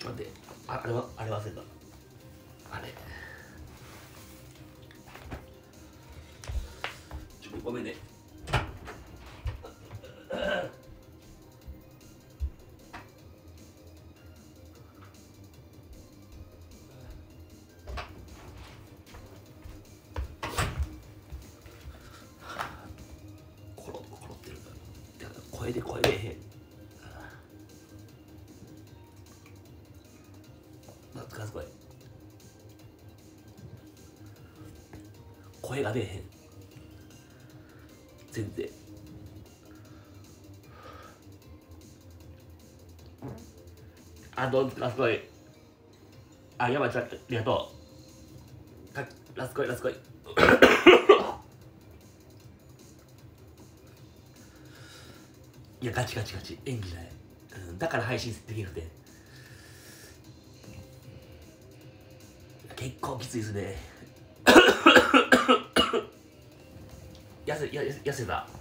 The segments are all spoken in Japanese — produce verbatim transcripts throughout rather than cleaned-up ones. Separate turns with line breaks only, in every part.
ょっと待って、あ、あれは、あれ忘れた。あれ。ちょっとごめんね。コロコロってる。声で声でへん。懐かしい声。声が出えへん。全然。あ、どうラスコイ。あ、山ちゃん、ありがとう。かラスコイ、ラスコイ。いや、ガチガチガチ。演技ない。うん、だから配信できなくて。結構きついですね。痩せ、や、痩せた。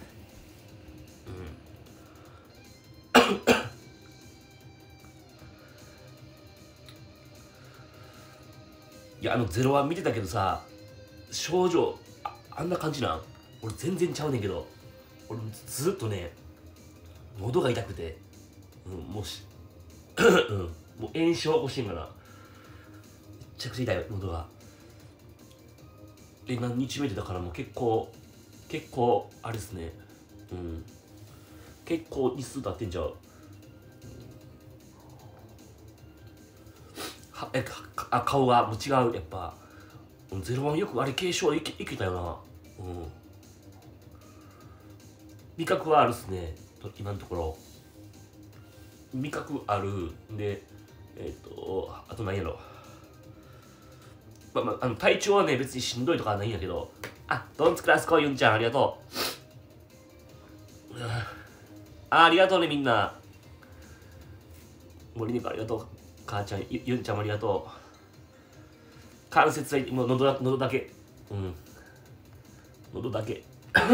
いや、あのゼロワン見てたけどさ、症状 あ, あんな感じなん？俺全然ちゃうねんけど、俺ずっとね喉が痛くて、うん、もうし、うん、もう炎症起こしてんかな。めちゃくちゃ痛い喉が。え、何日目でだからもう結構結構あれですね、うん、結構日数経ってんちゃう。はえかあ顔がもう違う。やっぱゼロワンよくあれ軽症いけいけたよな。うん、味覚はあるっすね、今のところ。味覚あるんで、えっ、ー、とあと何やろ、まあまあ、あの体調はね別にしんどいとかはないんやけど。あ、ドンツクラスコユンちゃんありがとう。あ、ありがとうねみんな。森猫ありがとう。母ちゃん、ゆユンちゃんもありがとう。関節はもう喉だ喉だけ。うん、喉だけ。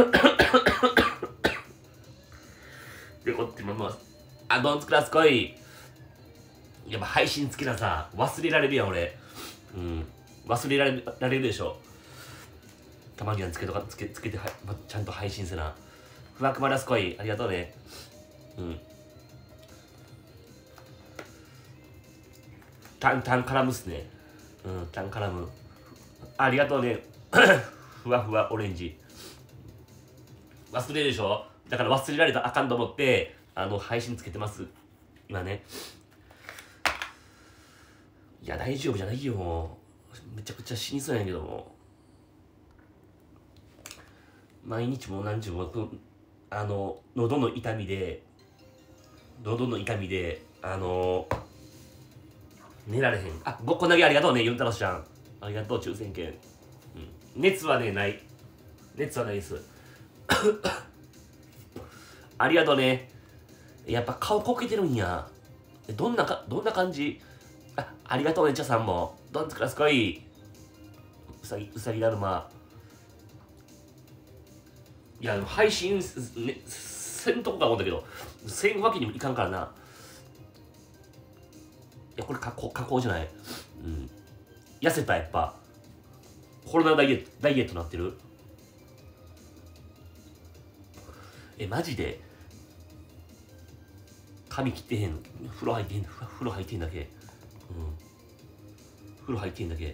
でこっちもまあ、あ、ドンツクラスコイ。やっぱ配信好きなさ、忘れられるやん俺。うん、忘れられられるでしょ。たまにはつけとかつけつけては、ま、ちゃんと配信せな。ふわくまラスコイありがとうね。うん。タンタン絡むっすね。うん、タン絡む。ありがとうね。ふわふわオレンジ。忘れるでしょ。だから忘れられたらあかんと思ってあの配信つけてます今ね。いや大丈夫じゃないよ、もうめちゃくちゃ死にそうやけども、毎日も何日もあの喉の痛みで喉の痛みであの寝られへん。あ、ごっこ投げありがとうねユンタロスちゃん、ありがとう抽選券。うん、熱はねない、熱はないですありがとうね。やっぱ顔こけてるんや。どんなかどんな感じ。あ、ありがとうねちゃさんも。どんつくらすこい。うさぎうさぎだるま。いや配信、ね、せんとこか思ったけどせんわけにもいかんからな。いやこれ加工加工じゃない。うん、痩せた。やっぱコロナダイエットダイエットなってる。えマジで髪切ってへん。風呂入ってへん。風呂入ってへんだけ。うん、風呂入ってへんだけ。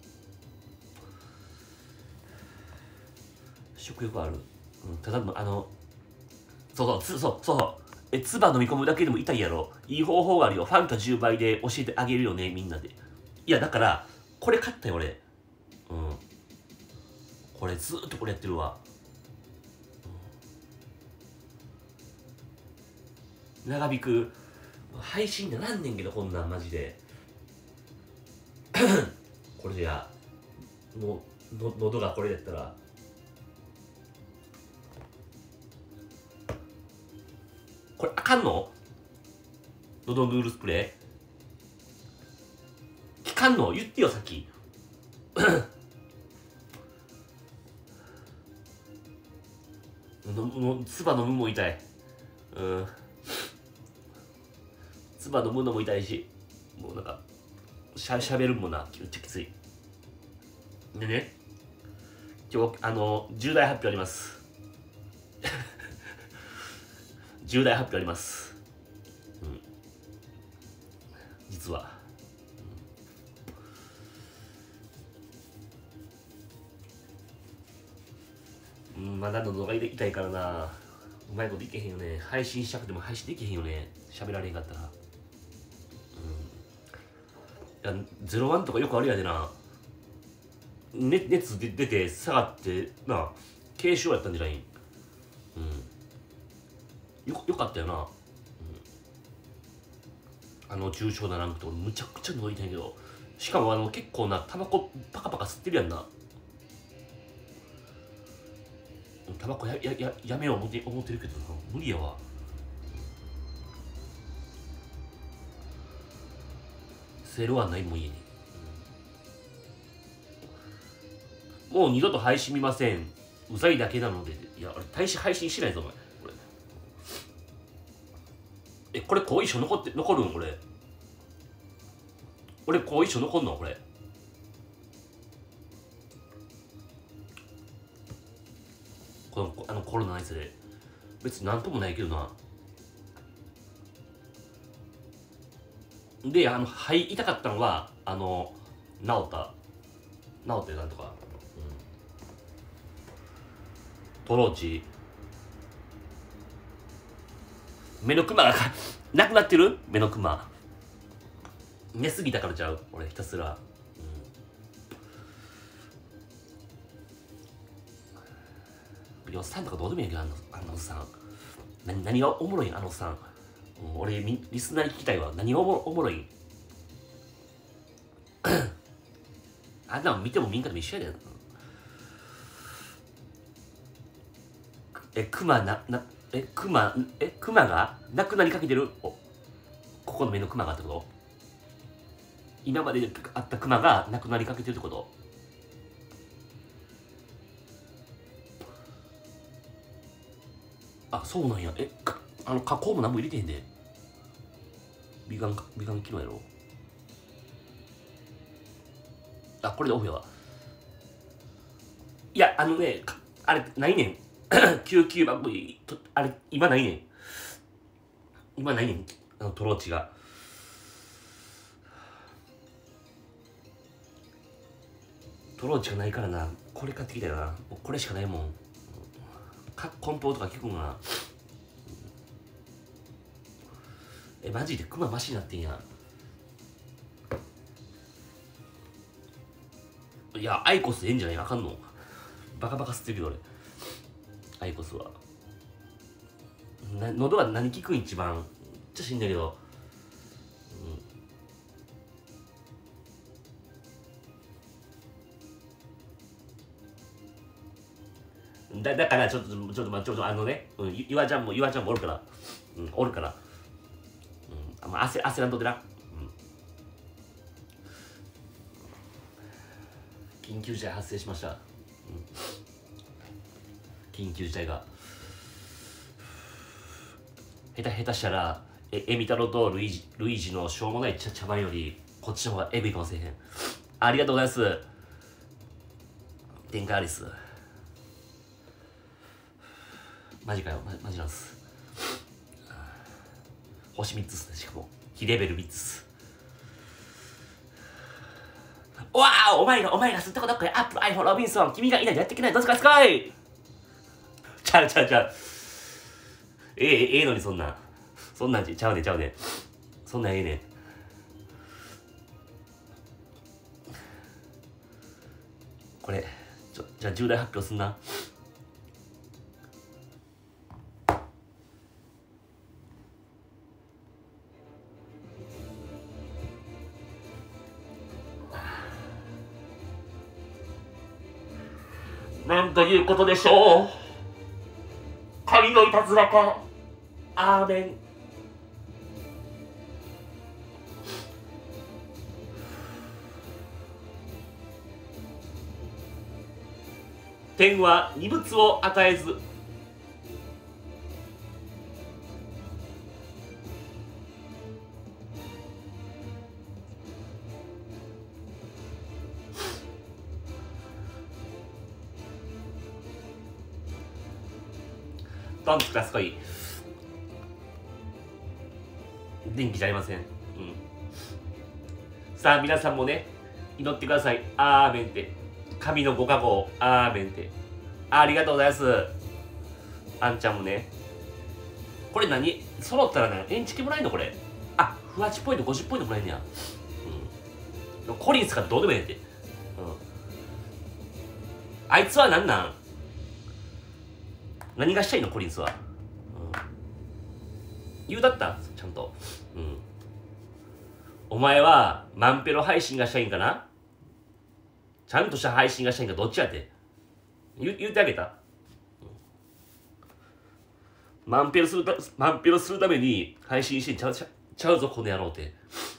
食欲ある。うん、ただのあのそうそうそうそうえ唾飲み込むだけでも痛いやろ。いい方法があるよ。ファンタじゅうばいで教えてあげるよねみんなで。いやだからこれ買ったよ俺。うん、これずーっとこれやってるわ。うん、長引く配信でなんねんけどこんなんマジでこれじゃもうの喉がこれやったら。これあかんの？喉ヌールスプレー効かんの？言ってよさっきのの唾飲むも痛い。うん、唾飲むのも痛いし。 もうなんかしゃしゃべるもんなめっちゃきついでね。今日あの重大発表あります重大発表あります、うん、実は、うん、うん、まだ喉が痛いからな、うまいこといけへんよね。配信したくても配信できへんよね、喋られへんかったら。うん、いやゼロワンとかよくあるやでな、ね、熱で出て下がってな、軽症やったんじゃないん。うん、よ, よかったよな、うん、あの重症なランクとむちゃくちゃ喉痛いんやけど、しかもあの結構なタバコパカパカ吸ってるやんな。タバコ や, や, や, やめよう思って思ってるけどな、無理やわ。セールはないもん家に、うん、もう二度と配信見ません、うざいだけなので。いや、あれ大し配信しないぞお前、これ。え、これ後遺症残って残るん？俺俺後遺症残んのこれ。このあのコロナのやつで別になんともないけどな。で、あの肺痛かったのはあの治った治ってなんとか、うん、トローチ目のクマがなくなってる。目のクマ寝すぎたからちゃう、俺ひたすら。うん、予算とかどうでもいいけど、あのあのおっさん何何がおもろいんあのおっさん、うん、俺リスナーに聞きたいわ、何がおもおもろいんあんなの見ても見んかでも一緒やで。え、クマな、な、え、クマ、え、クマがなくなりかけてる。お、ここの目のクマがってこと？今まであったクマがなくなりかけてるってこと？あ、そうなんや。え、かあの加工も何も入れてへんで。美顔、美顔機能やろ。あ、これでオフやわ。いや、あのね、あれ、ないねん。きゅうきゅう番組、あれ、今ないねん。今ないねん。あの、トローチが。トローチがないからな。これ買ってきたよな。もうこれしかないもん。か梱包とか聞くんが。え、マジでクママシになってんや。いや、アイコスええんじゃない？あかんの？バカバカ吸ってるけど俺。アイコスは。な喉は何効くん一番？めっちゃしんだけど。うん、だだからちょっとちょっとまあちょっとあのね、うん、ゆわちゃんもゆわちゃんもおるから、うん、おるから、うん、まあ焦焦らんとってな。緊急事態発生しました、うん、緊急事態が下手下手したらえエミ太郎とルイージルイージのしょうもない茶茶番よりこっちの方がエグいかもしれへん。ありがとうございます、天下アリス。マジかよ、ママジなんす。星みっつっすね、しかも非レベルみっつっす。わあ、お前らお前らすったことっこいアップル iPhone ロビンソン、君がいないとやっていけない、どうすかすかい。ちゃうちゃうちゃう、ええええのに、そんなそんなんちゃうねちゃうね、そんなんええねん。これちょじゃあ重大発表すんな。なんということでしょう。神のいたずらか。アーメン。天は二物を与えず、 ドンツクラスコイ。電気じゃありません。うん。さあ、皆さんもね、祈ってください。アーメンって。神のご加護、アーメンって。ありがとうございます。あんちゃんもね。これ何揃ったらね、エンチキもらえんのこれ。あ、フワチポイントごじゅっポイントもらえんねや。うん。コリンスかどうでもええって。うん。あいつは何なん？何がしたいのコリンスは。うん。言うだったちゃんと。うん。お前はマンペロ配信がしたいんかな？ちゃんとした配信がしたいんかどっちやって。言, 言ってあげた、うん、マンペロするたマンペロするために配信してんちゃうちゃちゃうぞこの野郎って。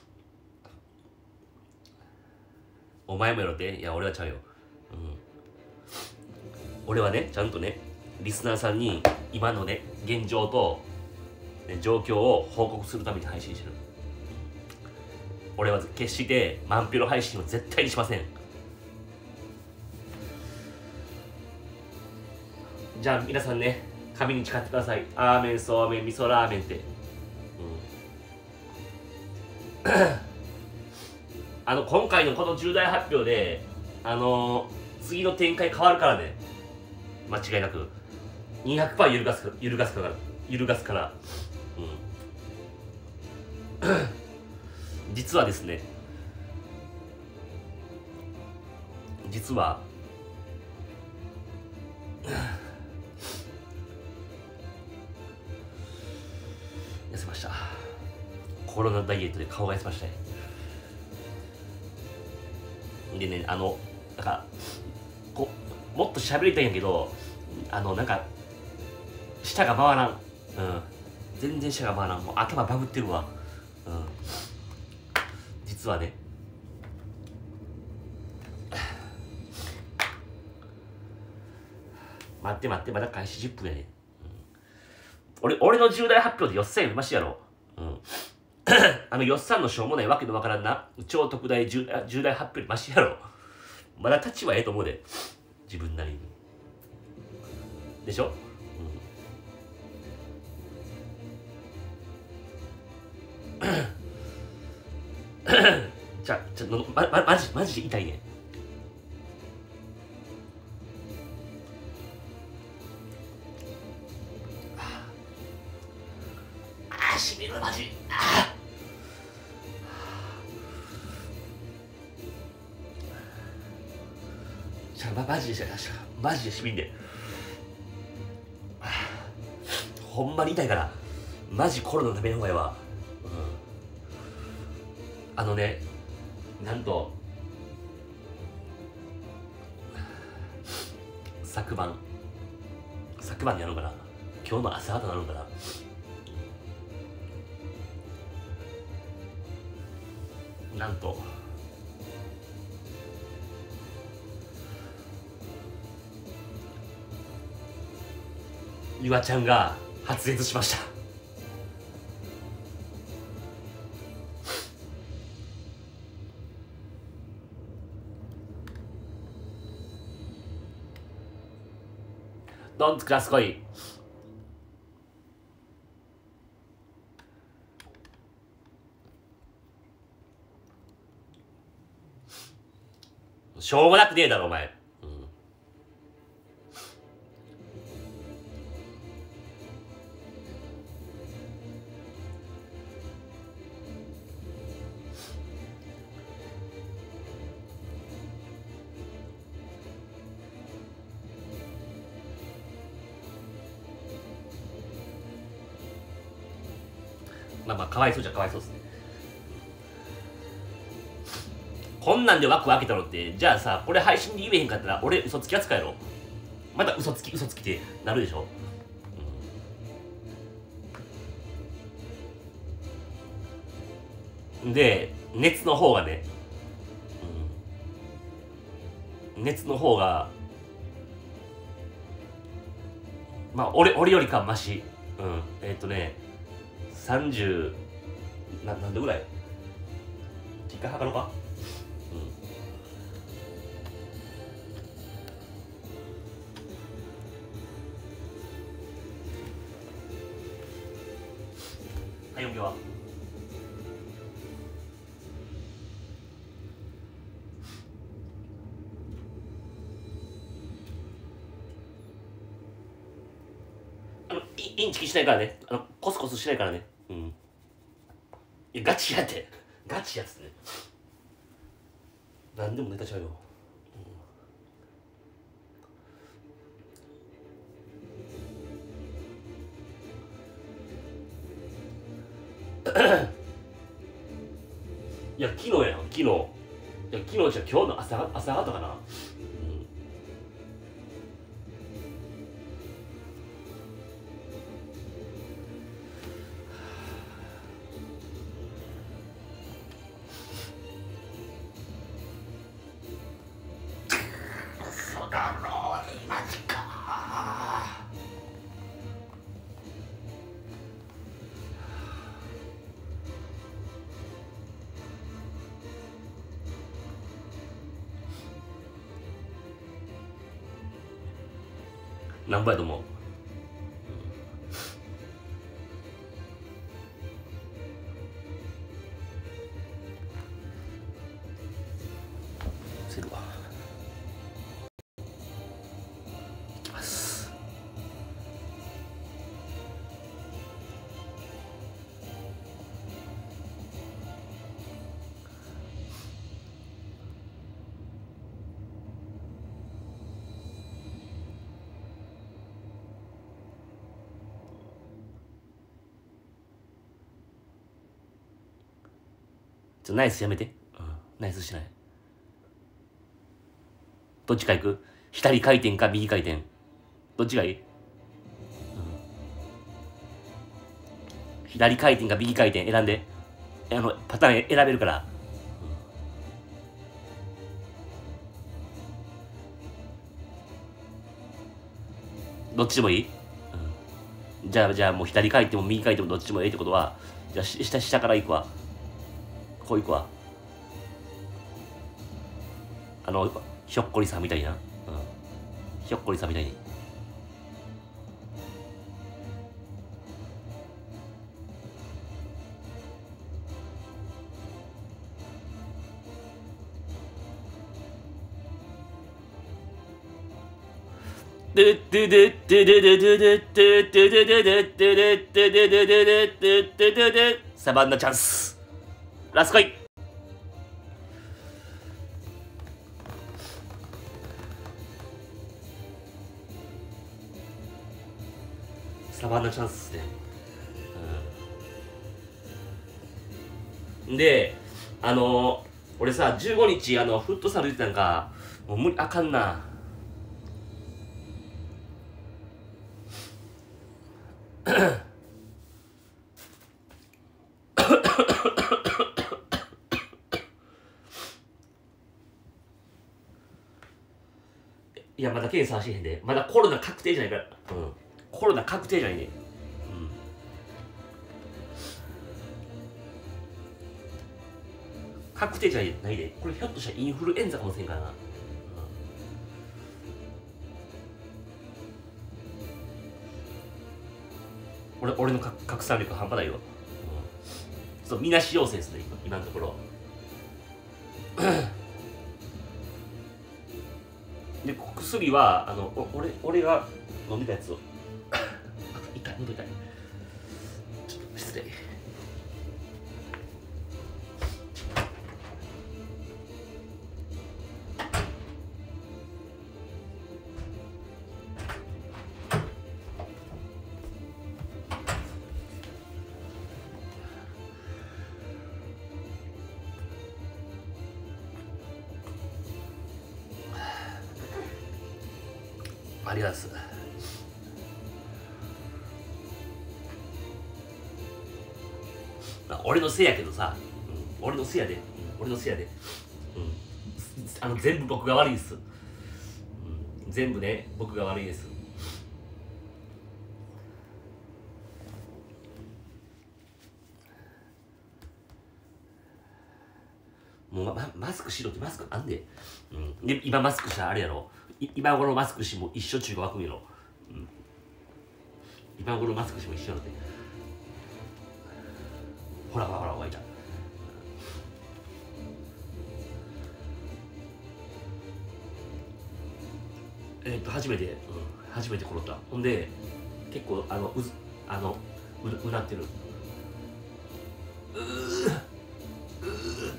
お前もやろって。いや俺はちゃうよ、うん、俺はねちゃんとねリスナーさんに今のね現状と、ね、状況を報告するために配信してる。俺は決してマンペロ配信を絶対にしません。じゃあ皆さんね、神に誓ってください。アーメン、そうめん、味噌ラーメンって。うん、あの、今回のこの重大発表で、あのー、次の展開変わるからね。間違いなく。にひゃくパーセント 揺るがす、揺るがすから。揺るがすから。うん。実はですね、実は、痩せました。コロナダイエットで顔が痩せましたね。でね、あの、なんか、こもっと喋りたいんやけど、あの、なんか、舌が回らん。うん。全然舌が回らん。もう頭バグってるわ。うん。実はね、待って待って、まだ開始じゅっぷんやね、うん、俺、俺の重大発表でよっさんよりましやろ。うん。あのよっさんのしょうもないわけのわからんな超特大重大重大発表よりましやろ。まだ立ちはええと思うで。自分なりに。でしょ、うん、じゃあ、ちょっと、ま、ま、マジ、マジで痛いね。ああ、しみる、マジ。ああ。じゃあ、ま、マジで、マジでしみんで。ほんまに痛いから、マジコロナのための方がええわ。うん。あのね、なんと、昨晩、昨晩にやろうかな。今日の朝方なのかな。なんと、ゆあちゃんが発熱しました。ドンツクラスコイ。しょうもなくねえだろお前。うん、まあまあかわいそうじゃかわいそうですね。こんなんで枠開けたのって、じゃあさ、これ配信で言えへんかったら俺嘘つき扱いやろ。また嘘つき嘘つきってなるでしょ、うん、で熱の方がね、うん、熱の方がまあ俺俺よりかマシ。うんえー、っとねさんじゅうな何度ぐらい一回測ろうか。 はい、音響はあのイインチキしないからね、あのコスコスしないからね。うん、いやガチやってガチやつね。何でもネタちゃうよ。いや昨日やん、昨日。いや昨日じゃ今日の朝朝方かな。そうだろう、マジか。何倍やと思う？せるわ。いきます。ちょナイスやめて、うん、ナイスしない。どっちか行く？左回転か右回転、どっちがいい？うん、左回転か右回転選んで。あのパターン選べるから、うん、どっちでもいい？うん、じゃあじゃあもう左回転も右回転もどっちでもいいってことは、じゃあ下下から行くわ。こう行くわ。あのひょっこりさんみたいな、うん、ひょっこりさんみたいに。でででででででででででででででででサバンナチャンスラスコイ。サバンナチャンスですね。うん、であの俺さじゅうごにちあのフットサル行ってたんか、もう無理、あかんな。いやまだ検査はしへんで、まだコロナ確定じゃないから、うん、コロナ確定じゃないね、うん、確定じゃないで、これひょっとしたらインフルエンザかもしれんからな、うん、俺俺の拡散力半端ないよ、うん、そうみなし陽性ですね、今今のところ。で薬はあの俺俺が飲んでたやつを痛い、喉痛い、ちょっと失礼。ありがとうございます。俺のせいやけどさ、うん、俺のせいやで、うん、俺のせいやで、うん、あの全部僕が悪いです、うん、全部ね僕が悪いです。もう マ, マスクしろってマスクあんで、うん、で今マスクしたらあれやろ、今頃マスクしも一緒中が湧くんやろ、うん、今頃マスクしも一緒やろって。 ほらほらほら湧いた。えー、っと初めて、うん、初めて転った。ほんで結構あのうずあの う, うなってる。うーうーって、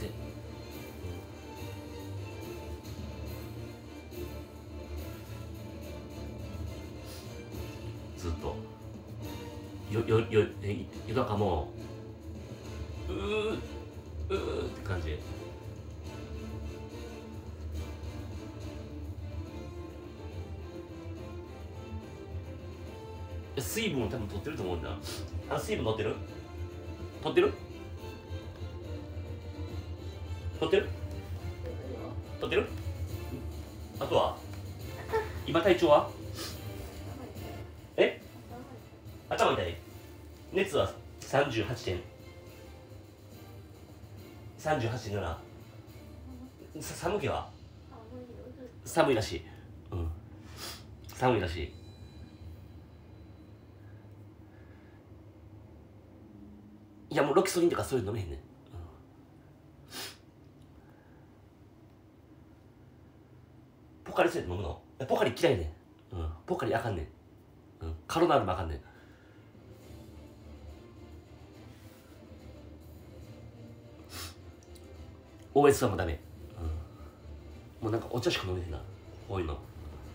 うん、ずっとよよよえ夜中もうーうーって感じで。水分を多分取ってると思うんだ。あの水分取ってる取ってる取ってる取ってる。あとは今体調はえ頭痛い。熱はさんじゅうはちてんさんじゅうはちてんなな。さ寒気は寒いらしい。うん寒いらしい。いやもうロキソニンとかそういうの飲めへんねん、うん、ポカリスエット飲むの？ポカリ嫌いねん、うん、ポカリあかんねん、うん、カロナールもあかんねん。オーエス はもうダメ、うん、もうなんかお茶しか飲めへんなこういうの。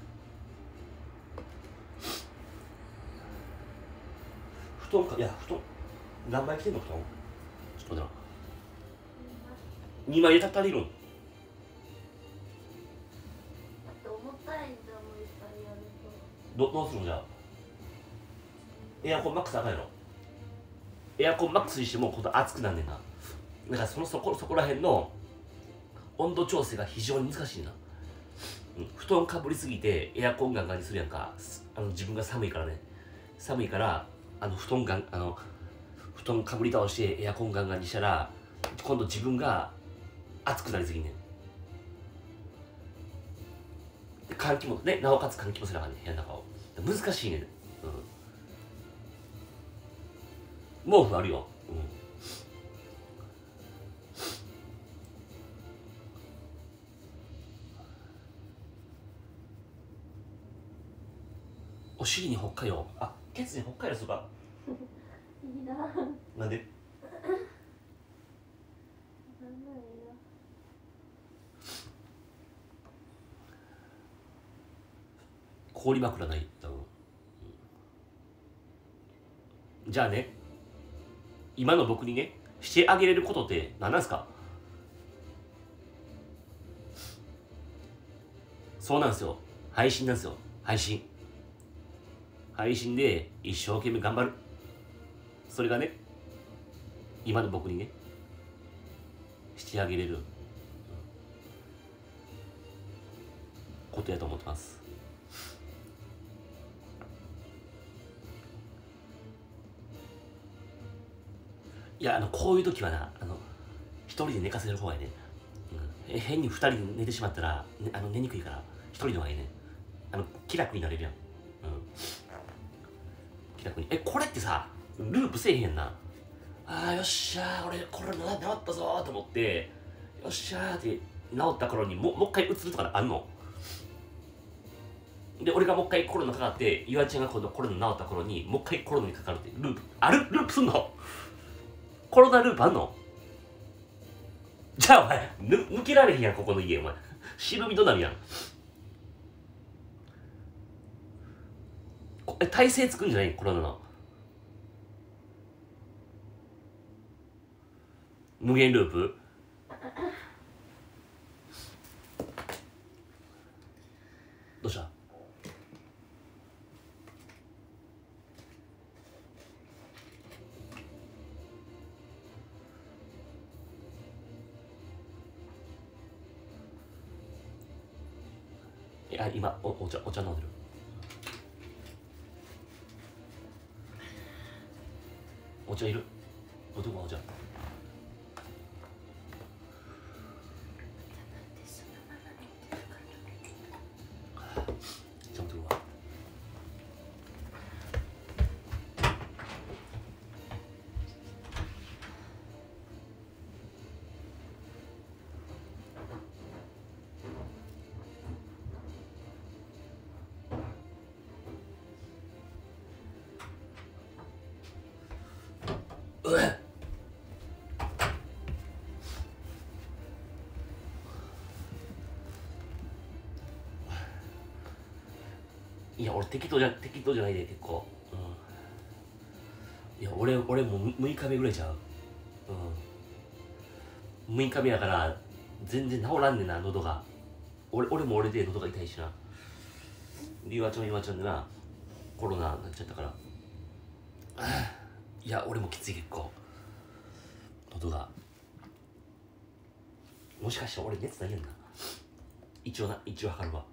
布団かいや布団何枚着てんの布団。ちょっと待ってな、にまいで足りるん。どどうするんじゃあ。エアコンマックスあかんやろ。エアコンマックスにしても今度暑くなんねんな。だからそのそこそこら辺の温度調整が非常に難しいな、うん、布団かぶりすぎてエアコンガンガンにするやんか。あの自分が寒いからね。寒いからあの布団ガンあの布団かぶり倒してエアコンガンガンにしたら今度自分が暑くなりすぎんねん。で換気もね、なおかつ換気もせなあかんねん部屋の中を。難しいねん、うん、毛布あるよ、うん、お尻に北海道、あ、ケツに北海道するか
いいな。
なんで氷枕ない多分、うん、じゃあね今の僕にねしてあげれることって何なんですか。そうなんですよ、配信なんですよ。配信配信で一生懸命頑張る。それがね今の僕にねしてあげれることやと思ってます。いやあのこういう時はなあの一人で寝かせる方がいいね、うん、変に二人で寝てしまったら、ね、あの寝にくいから一人の方がいいね。あの気楽になれるやん、うん、気楽に。えこれってさループせえへんな。あーよっしゃー俺これ治ったぞーと思ってよっしゃーって治った頃にももう一回うつるとかあんの。で俺がもう一回コロナかかってゆあちゃんが今度コロナ治った頃にもう一回コロナにかかるってループある。ループすんのコロナループあんの。じゃあお前ぬ抜けられへんやんここの家お前白身となるやん。え体勢つくんじゃないコロナの無限ループ。どうした。いや今 お, お茶お茶飲んでる。お茶いる。おどこお茶。ちゃんとるわ。 うっいや俺適当じゃ適当じゃないで結構、うん、いや俺俺もうむいかめぐらいちゃう、うん、むいかめやから全然治らんねんな喉が。俺俺も俺で喉が痛いしな。岩ちゃん岩ちゃんでなコロナになっちゃったから、いや俺もきつい結構喉が。もしかして俺熱ないやんな。一応な一応測るわ。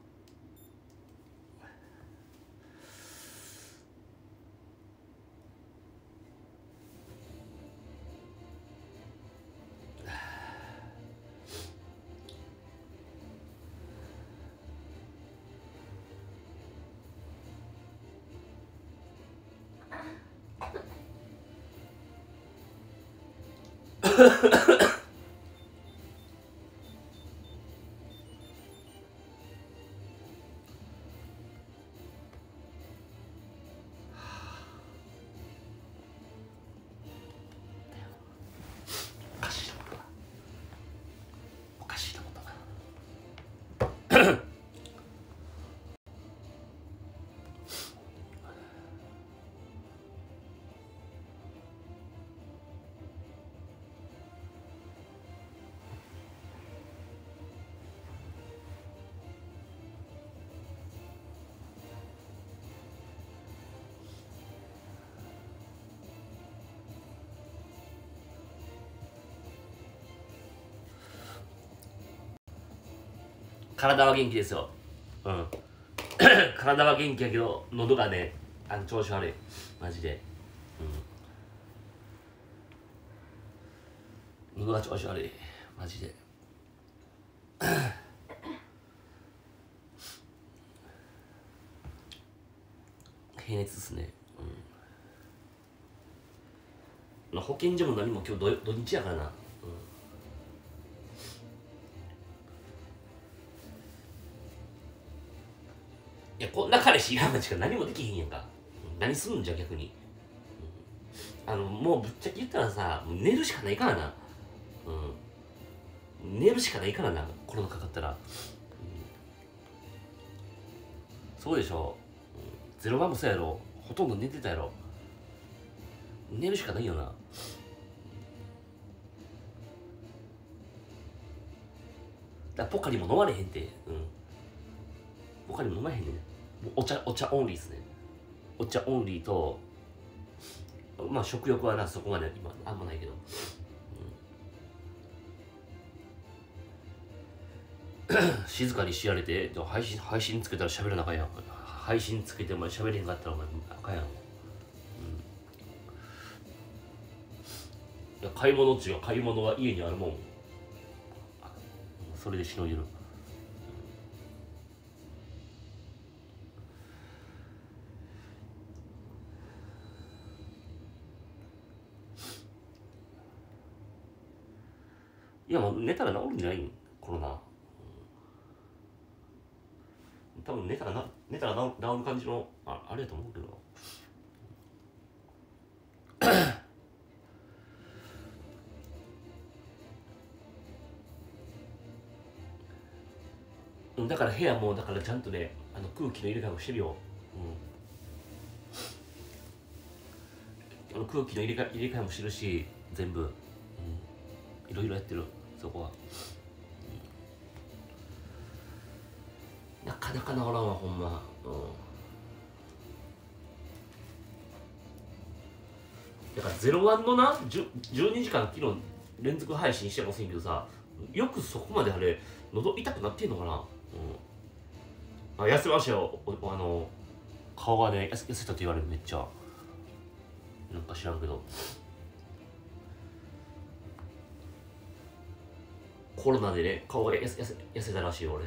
おかしいと思ったな。おかしいと思ったな。体は元気ですよ。うん。体は元気やけど、喉がね、あの調子悪い。マジで。うん。喉が調子悪い。マジで。平熱ですね。うん。保健所も何も今日土日やからな。いやこんな彼氏いらんのしか何もできへんやんか。何すんんじゃ逆に、うん、あのもうぶっちゃけ言ったらさ寝るしかないからな、うん、寝るしかないからなコロナかかったら、うん、そうでしょ、うん、ゼロワンもそうやろ。ほとんど寝てたやろ。寝るしかないよな。だからポカリも飲まれへんて、うん、ポカリも飲まへんねん。お茶お茶オンリーですね。お茶オンリーと、まあ食欲はなそこまで今あんまないけど、うん、静かにしやれて。でも配信配信つけたら喋らなあかんやん。配信つけてお前喋れへんかったらお前あかんやん、うん、いや買い物っちゅうか買い物は家にあるもん。それでしのいでる。いやもう寝たら治るんじゃないんコロナ、うん、多分寝たらな寝たら治治る感じの あ, あれやと思うけどだから部屋もだからちゃんとねあの空気の入れ替えもしてるよ、うん、あの空気の入れ替え入れ替えもしてるし全部、うん、いろいろやってるそこは、うん、なかなか治らんわほんま、うん、だからゼロワンのなじゅうにじかん昨日連続配信してませんけどさ、よくそこまであれ喉痛くなってんのかな、うん、あ痩せましたよ。あの顔がね痩せ、痩せたって言われる。めっちゃなんか知らんけどコロナでね顔が痩せ、痩せ、痩せたらしいよ俺、うん、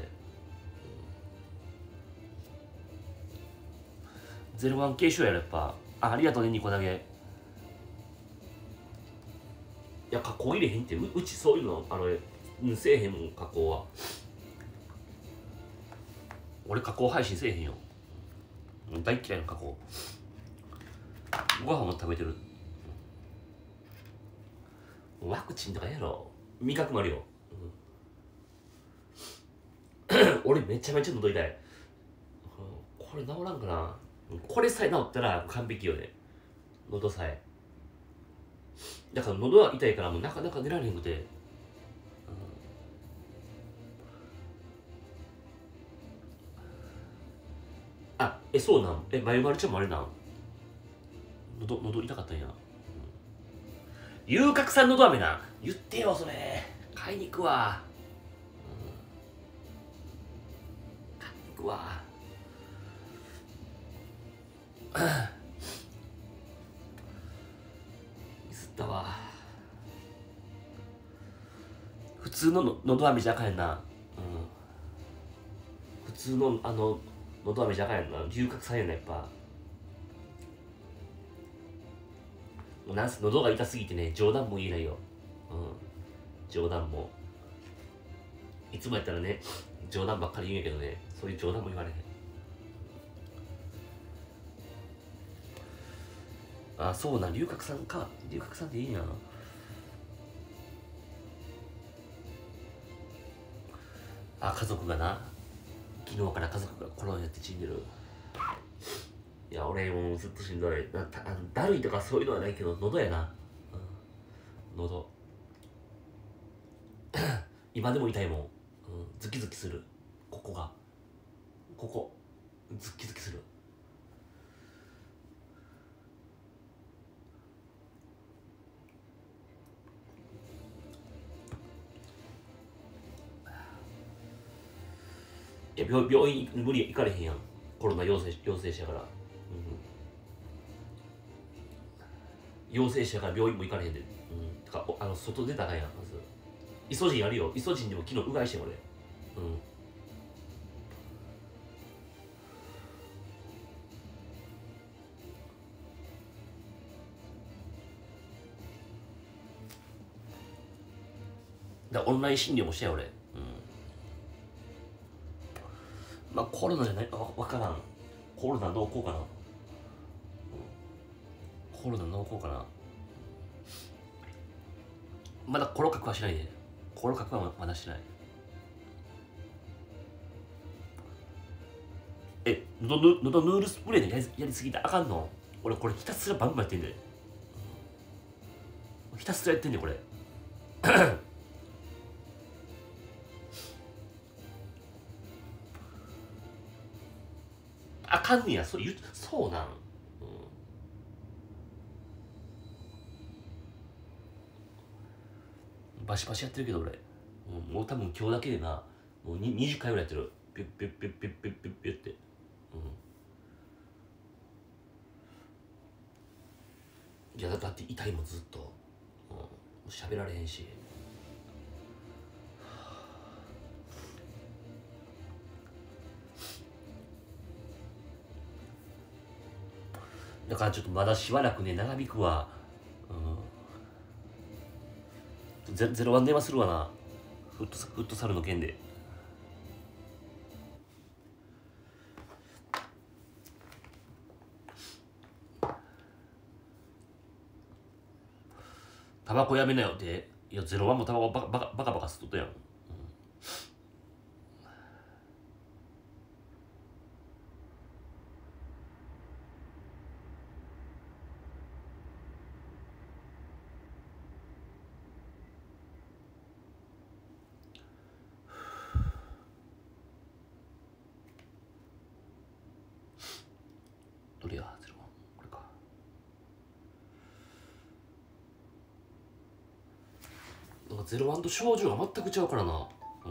ゼロワン継承やろやっぱ。あありがとうねニコ投げ。いや加工入れへんって う, うちそういうのあのせえへんもん加工は。俺加工配信せえへんよ。大嫌いな加工。ご飯も食べてる。 ワクチンとかやろ、味覚もあるよ、うん、俺めちゃめちゃ喉痛い、うん、これ治らんかな。これさえ治ったら完璧よね、喉さえ。だから喉は痛いからもうなかなか寝られへんくて、うん、あえそうなん、えまゆまるちゃんもあれなん、喉喉痛かったんや、うん、遊郭さんのど飴な、言ってよそれ、買いに行くわ、うん、買いに行くわミスったわ。普通のののど飴じゃあかんやんな、うん、普通のあののど飴じゃあかんやんな、龍角散やなやっぱ。もうなんせ喉が痛すぎてね、冗談も言えないよ、うん、冗談もいつもやったらね冗談ばっかり言うんやけどね、そういう冗談も言われへん。あ、そうな、龍角散か、龍角散でいいな。あ、家族がな、昨日から家族がコロナやって死んでる。いや俺もうずっとしんどいな、たあのだるいとかそういうのはないけど喉やな、うん、喉今でも痛いもん、うん、ズキズキする、ここがここズキズキする。いや 病, 病院無理行かれへんやん、コロナ陽性陽性者やから、うん、陽性者やから病院も行かれへんで、うん、てかあの外出たらあかんやん。まずイソジンあるよ、イソジンでも昨日うがいしてん俺、うん、だからオンライン診療もしたよ俺、うん、まあコロナじゃないか分からん、コロナ濃厚かな、うん、コロナ濃厚かな、まだコロ角はしないで、コロ角はまだしない。え、のどのどヌールスプレーでやりやりすぎてあかんの？俺これひたすらバンバンやってんで、ひたすらやってんでこれあかんねや、それ言う、そうなん、うん、バシバシやってるけど俺、うん、もう多分今日だけでなもうににじゅっかいぐらいやってる、ピュッピュッピュッピュッピュッピュッピュッって、うん、いやだって痛いもんずっと、うん、喋られへんし、だからちょっとまだしばらくね長引くわ、うん、ゼゼロワン電話するわな、フットフットサルの件で。タバコやめなよって、いやゼロワンもタバコバカバカバカバカ吸っとったやん、うん、どれやゼロワン、これか。なんかゼロワンと症状が全く違うからな、うん、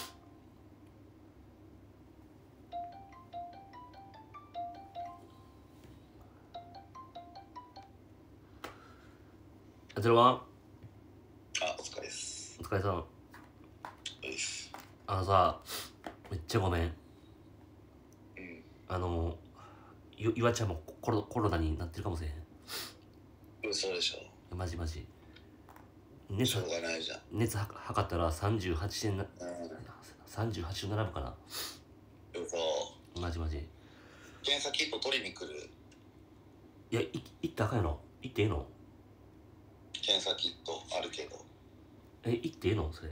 ゼロワン、
あ、お疲れです。
お疲れさん。
です。
あのさ、めっちゃごめん、
うん。
あのゆ岩ちゃんもコロコロナになってるかもしれへん。
嘘でしょ。
マジマジ。熱
しょうがないじゃん。
熱は測ったらさんじゅうはちてんな、
うん。
さんじゅうはちどななぶかな。
嘘。
マジマジ。
検査キット取りに来る。
いや、い行ったらあかんやろ。行ってええの？
検査キットあるけど。
え、行ってええのそれ。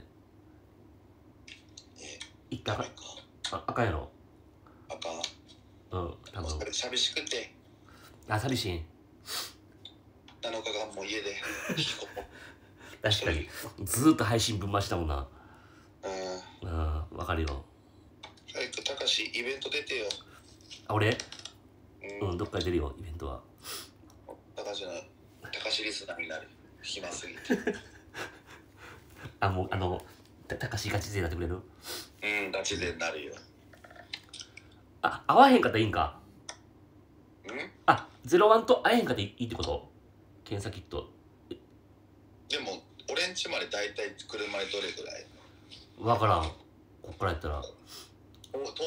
え、
行ったら
ダメか。
ああかんやろ。
あかん。
うん、多分。
寂しくて
あ、寂しいん。
なのかがもう家で引きこもる。
確かに。ずーっと配信ぶん回したもんな。
うん。
うん、わかるよ。
早くたかしイベント出てよ。
あ、俺
うん。
うん、どっかで出るよ、イベントは。
たかしのたかしリスナーになる。暇すぎて。
あ、もう、あの、たたかしガチ勢やってくれる？
うん、ガチでなるよ。
あ、合わへんかったらいいんか。
うん。
あ、ゼロワンと会えへんかったらいいってこと？検査キット。
でも俺ん家までだいたい車でどれぐらい？
わからん。こっからやったら。
お、遠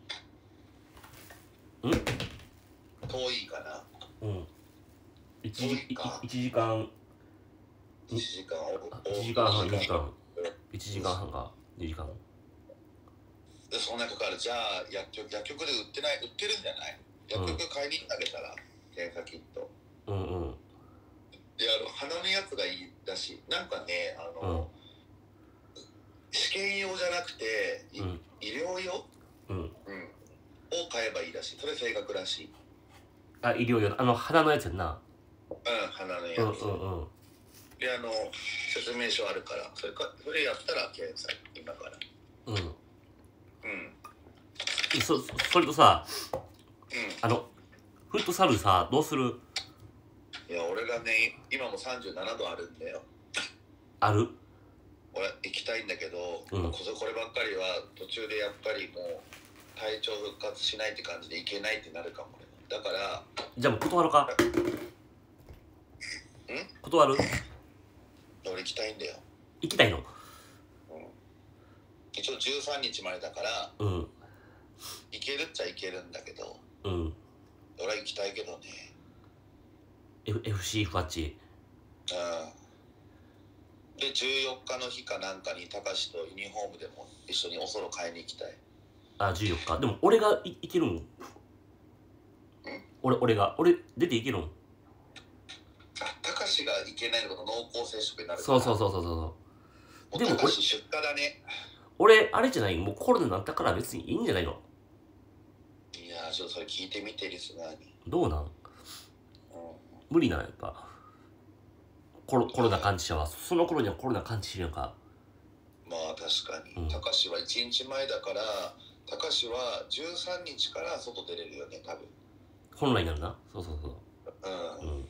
い。
ん？
遠いかな。
うん。一時、い
遠いか
一時間、
いちじかん。お
一時間半、二時間。一時間半か、二時間。
でそんなかかる。じゃあ薬局薬局で売ってない売ってるんじゃない？薬局買いに行ってあげたら、検査キット。
うんうん。
で、あの鼻のやつがいいらしい。なんかね、あ
うん。
の、試験用じゃなくて、い
うん
医療用、
うん。
うん、を買えばいいらしい。それ正確らしい。
あ、医療用の、あの、鼻のやつやんな。
うん、鼻のやつ。
うんうんうん。
で、あの説明書あるから、それかそれやったら検査今から。
うん。
うん
そ、そそれとさ、
うん。
あの、フットサルさ、どうする？
いや、俺がね、今もさんじゅうななどあるんだよ。
ある？
俺行きたいんだけど、
うん
これこればっかりは途中でやっぱりもう体調復活しないって感じで行けないってなるかもね。だから
じゃあもう断ろうか。
ん
断る？
俺行きたいんだよ。
行きたいの？
うん、一応じゅうさんにちまでだから
うん。
行けるっちゃ行けるんだけど、
うん。
俺は行きたいけどね。
F、エフシー ファッチ。
うん。でじゅうよっかの日かなんかにたかしとユニフォームでも一緒におそろ買いに行きたい。
あ、じゅうよっか。でも俺がい行けるん？俺、俺が。俺、出て行けるん？
あ、たかしが行けないのと濃厚接触になるから。
そうそうそうそうそう。でも俺、
たかし出荷だね。
俺、あれじゃない？もうコロナになったから別にいいんじゃないの？
いやー、ちょっとそれ聞いてみてリスナーに。
どうなん？
うん、
無理なんやっぱ。コロ、コロナ感知者は。その頃にはコロナ感知してるのか。
まあ確かに。
うん
たかしはいちにちまえだから、たかしはじゅうさんにちから外出れるよね、多分。
本来なるな。そうそうそう。
うん。
うん。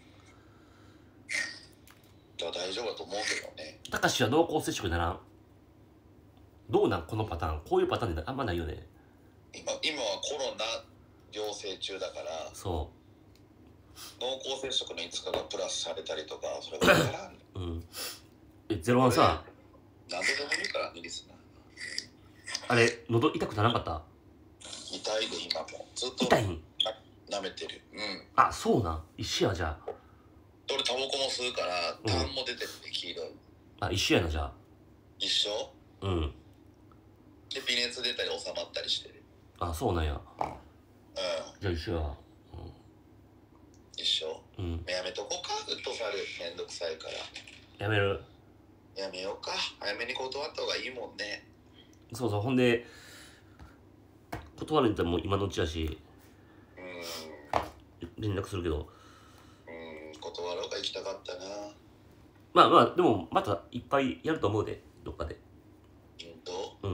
じゃあ大丈夫だと思うけどね。
たかしは濃厚接触ならん。どうなんこのパターン。こういうパターンであんまないよね。
今、今はコロナ陽性中だから、
そ
濃厚接触のいつかがプラスされたりとか、それは分からん。
う。うん。え、ゼロワンさ、
何ででもいいからね、リスナー。
あれ、喉痛くならなかった？
痛いで今も。ずっと
痛いん？
舐めてる。うん。
あ、そうなん。一緒や、じゃあ。
俺タバコも吸うから、
うん
痰も出てって黄色い。
あ、一緒やな、じゃあ。
一緒
うん。
で、微熱出たり収まったりしてる。
あ、そうなんや。
うん。
じゃあ一緒や。
一緒。
うん。うん。
やめとこうか、フットサルめんどくさいから。
やめる。
やめようか。早めに断った方がいいもんね。
そうそう。ほんで、断れんともう今のうちやし、
う
連絡するけど。
ーん。うーん。断ろうが行きたかったな。
まあまあ、でもまたいっぱいやると思うで、どっかで。
うんと。
うん。
うん。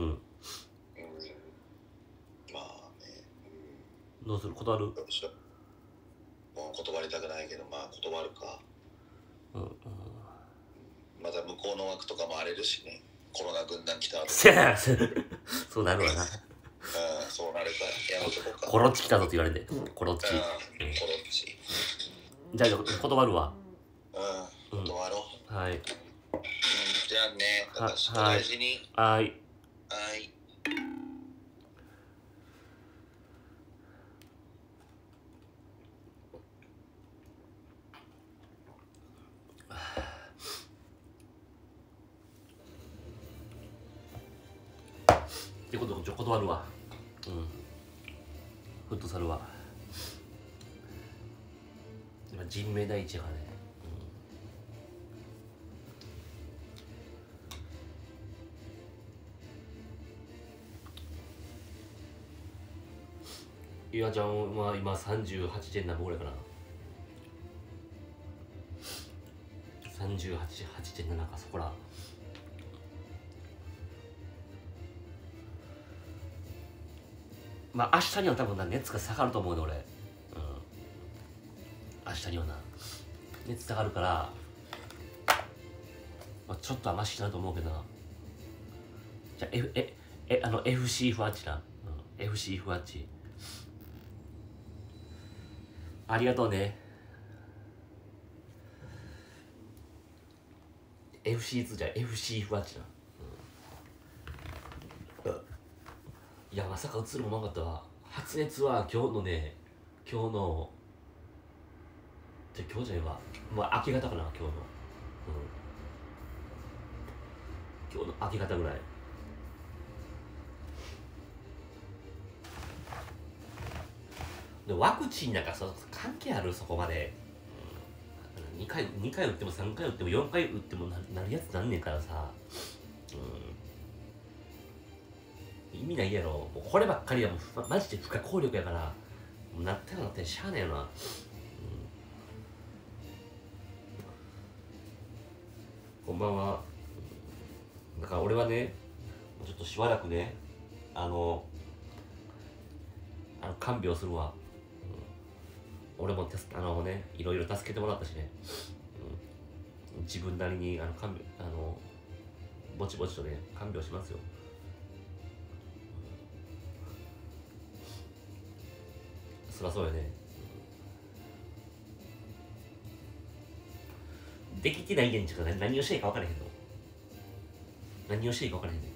まあね。うん。
どうする？断る？
どうしよう。もう断りたくないけど、まあ断るか。
うん。うん、
また向こうの枠とかも荒れるしね。コロナ軍団来た後。
せやそうなるわな。
うん、そうなるからやめとこうか。
コロッチ来たぞって言われて。コロッチ。
うん、コロッチ。
じゃあ断るわ。
うん、断ろう。
はい。
うん、じゃあね、
は
私と大事に。
はい。
はい。
ってことで、ちょ断るわ。うん。フットサルは。今人命第一やからね。 ゆあちゃんは今さんじゅうはちてん何歩ぐらいかな。さんじゅうはち、はちてんなな か、そこら。まあ明日には多分な熱が下がると思うね俺。うん。明日にはな熱下がるから、まあ、ちょっとはマシになると思うけどな。じゃあ F ええあの エフシー フワッチな、うん、エフシー フワッチありがとうね。 エフシーツー じゃ エフシー フワッチな、うん、いやまさか映るもんなかったわ。発熱は今日のね今日のじゃ今日じゃねえわ、まあ、明け方かな今日の、うん、今日の明け方ぐらい。でワクチンなんかそ関係あるそこまで、うん、にかいにかい打ってもさんかい打ってもよんかい打っても な, なるやつなんねんからさ、うん、意味ないやろ。もうこればっかりはもうマジで不可抗力やから、もうなったらなってしゃあねえよな、うん、こんばんは。だから俺はねちょっとしばらくねあのあの看病するわ。俺もあのねいろいろ助けてもらったしね、うん、自分なりにあの看病あのぼちぼちとね看病しますよ。そりゃそうよね。できてない現地から何をしていいか分からへんの。何をしていいか分からへんね。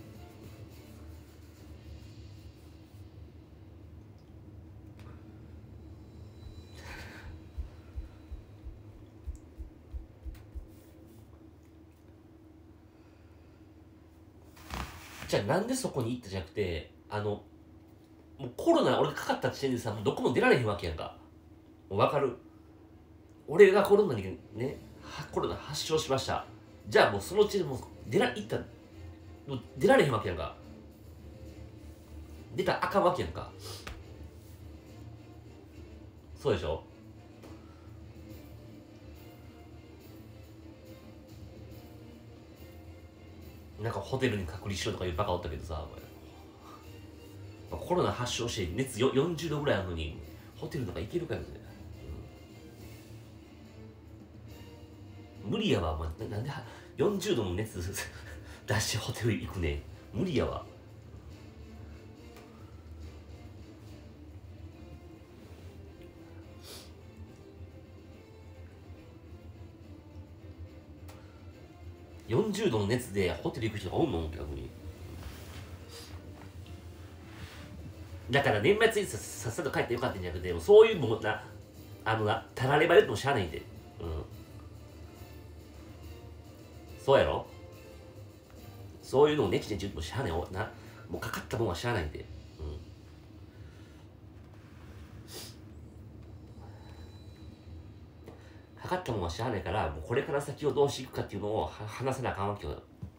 じゃあなんでそこに行ったじゃなくて、あのもうコロナ俺がかかった時点でさ、もうどこも出られへんわけやんか。もう分かる。俺がコロナにねコロナ発症しました。じゃあもうそのうちでもう出ら行ったもう出られへんわけやんか。出たらあかんわけやんか。そうでしょ。なんかホテルに隔離しろとかいうバカおったけどさ、コロナ発症して熱よよんじゅうどぐらいあるのにホテルとか行けるかよ、うん、無理やわ、お前なんでよんじゅうどの熱出してホテル行くねん。無理やわ。よんじゅうどの熱でホテル行く人がおんの逆に。だから年末にささっさと帰ってよかったんじゃなくて、そういうもうなあのなたらればれてもしゃあないんで、うん、そうやろ。そういうのをネチネチ言ってもしゃあないな。もうかかったもんはしゃあないんで、うん、かかったもんはしゃあないから、もうこれから先をどうしていくかっていうのを話せなあかんわけよ。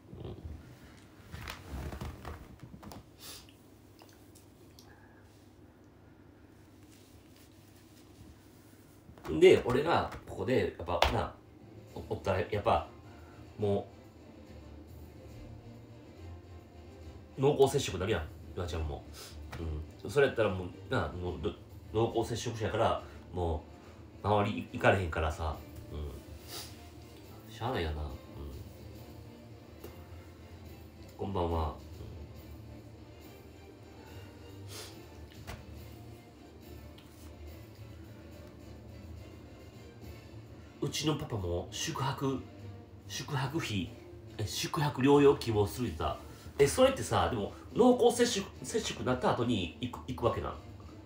で俺がここでやっぱなおったらやっぱもう濃厚接触になるやん、ゆあちゃんも、うん、それやったらもうなもう濃厚接触者やからもう周り行かれへんからさ、うん、しゃあないやな、うん、こんばんは。うちのパパも宿泊宿泊費宿泊療養希望するってさ、えそれってさでも濃厚接触接触になった後に行く行くわけな、うん、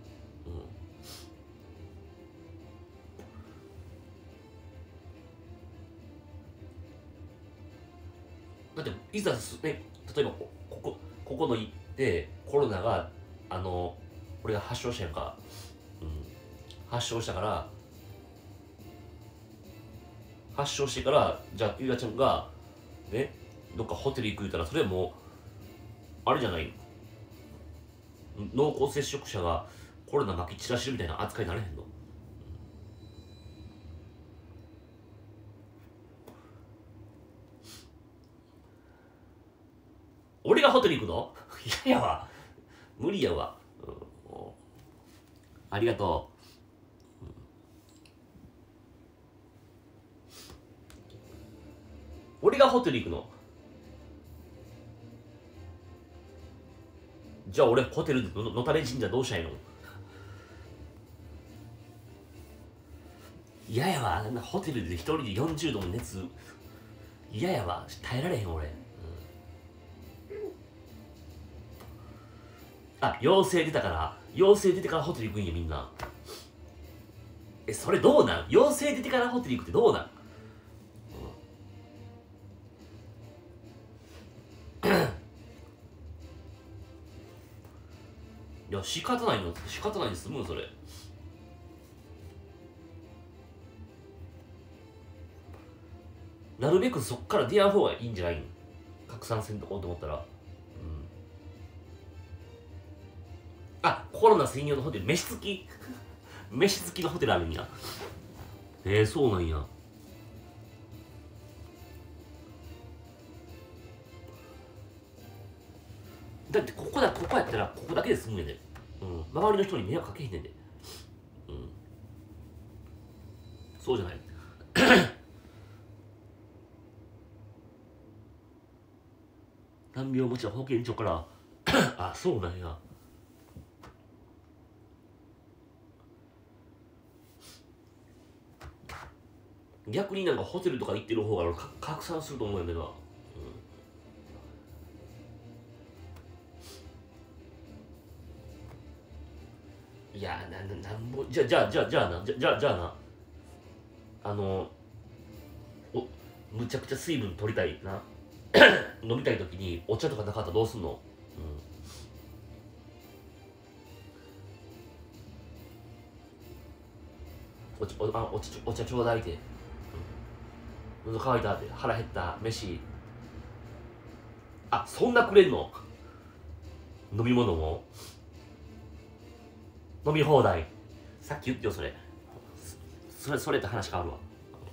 だっていざす、ね、例えばここここの行ってコロナがあの俺が発症したやんか、うん、発症したから発症してからじゃあゆうやちゃんがねどっかホテル行く言うたらそれもうあれじゃない、濃厚接触者がコロナまき散らしてるみたいな扱いになれへんの？俺がホテル行くの？嫌やわ、無理やわ、うん、ありがとう、うん、俺がホテル行くの？じゃあ俺ホテルでのたれ神社どうしたらいいの？嫌やわ、ホテルで一人でよんじゅうどの熱嫌やわ、耐えられへん俺、うん、あ、陽性出たから陽性出てからホテル行くんやみんな。え、それどうなん？陽性出てからホテル行くってどうなん？いや、仕方ないの、仕方ないで済むそれ。なるべくそっから出会う方がいいんじゃないん？拡散せんとこうと思ったら、うん、あ、コロナ専用のホテル、飯付き飯付きのホテルあるんや。えー、そうなんや。だってここだ、ここやったらここだけで済むんやで、うん、周りの人に迷惑かけへんねんで、うん、そうじゃない難病持ちは保健所からあ、そうなんや。逆になんかホテルとか行ってる方が拡散すると思うんやけど、うん、いやな、な、なんぼ、じゃ、じゃあ、じゃあ、じゃあな、じゃ、じゃあ、じゃあな、あの、お、むちゃくちゃ水分取りたいな飲みたい時にお茶とかなかったらどうすんの？うん、お茶、お、あ、お茶、お茶ちょうだいって、うん、喉乾いたって、腹減った、飯、あ、そんなくれんの？飲み物も飲み放題。さっき言ってよそれ、それそれって話変わるわ。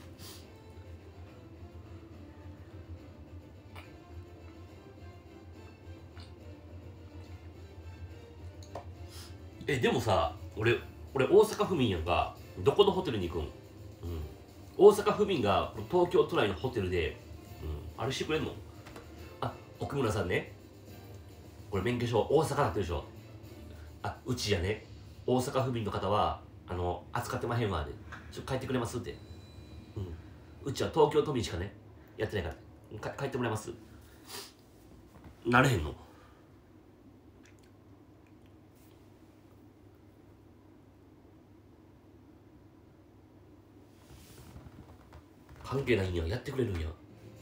え、でもさ、俺俺大阪府民やんか。どこのホテルに行くん？うん、大阪府民が東京都内のホテルで、うん、あれしてくれんの？あ、奥村さんね、これ免許証大阪なってるでしょ。あ、うちやね、大阪府民の方はあの扱ってまへんわで、ちょっと帰ってくれますって、うん、うちは東京都民しかねやってないからか帰ってもらえます？なれへんの？関係ないんや、やってくれるんや。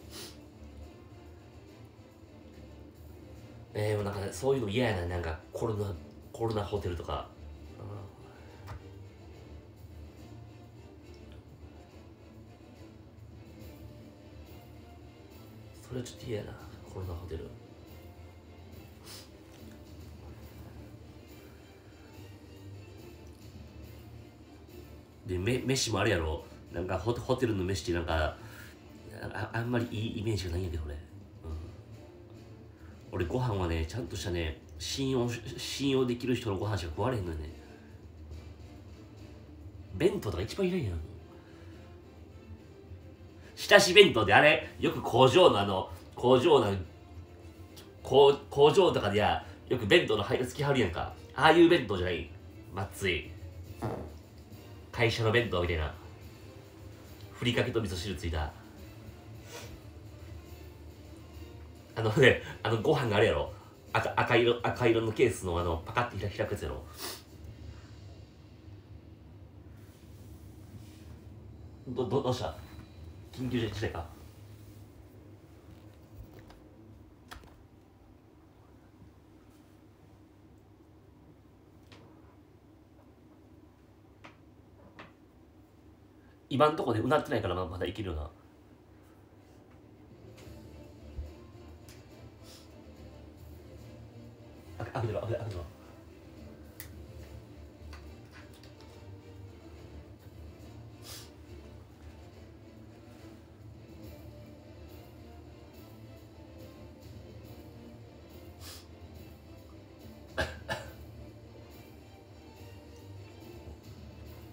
えー、なんかそういうの嫌やな、なんかコロナコロナホテルとか、それはちょっと嫌やな、コロナホテル。で、め飯もあれやろ、なんかホテホテルの飯ってなんか あ, あんまりいいイメージがないんやけど俺、うん、俺ご飯はねちゃんとしたね信用信用できる人のご飯しか食われへんのよね。弁当とか一番いらんやん。浸し弁当であれよく工場のあの工場の工工場とかでやよく弁当の配列きはるやんか。ああいう弁当じゃない、まっつい会社の弁当みたいな、ふりかけと味噌汁ついたあのね、あのご飯があれやろ、赤赤色赤色のケースのあのパカッて開くやつやろ。どどどうした？緊急事態か？今んとこでうなってないからまだいけるよな。あ、開けてる開けてる。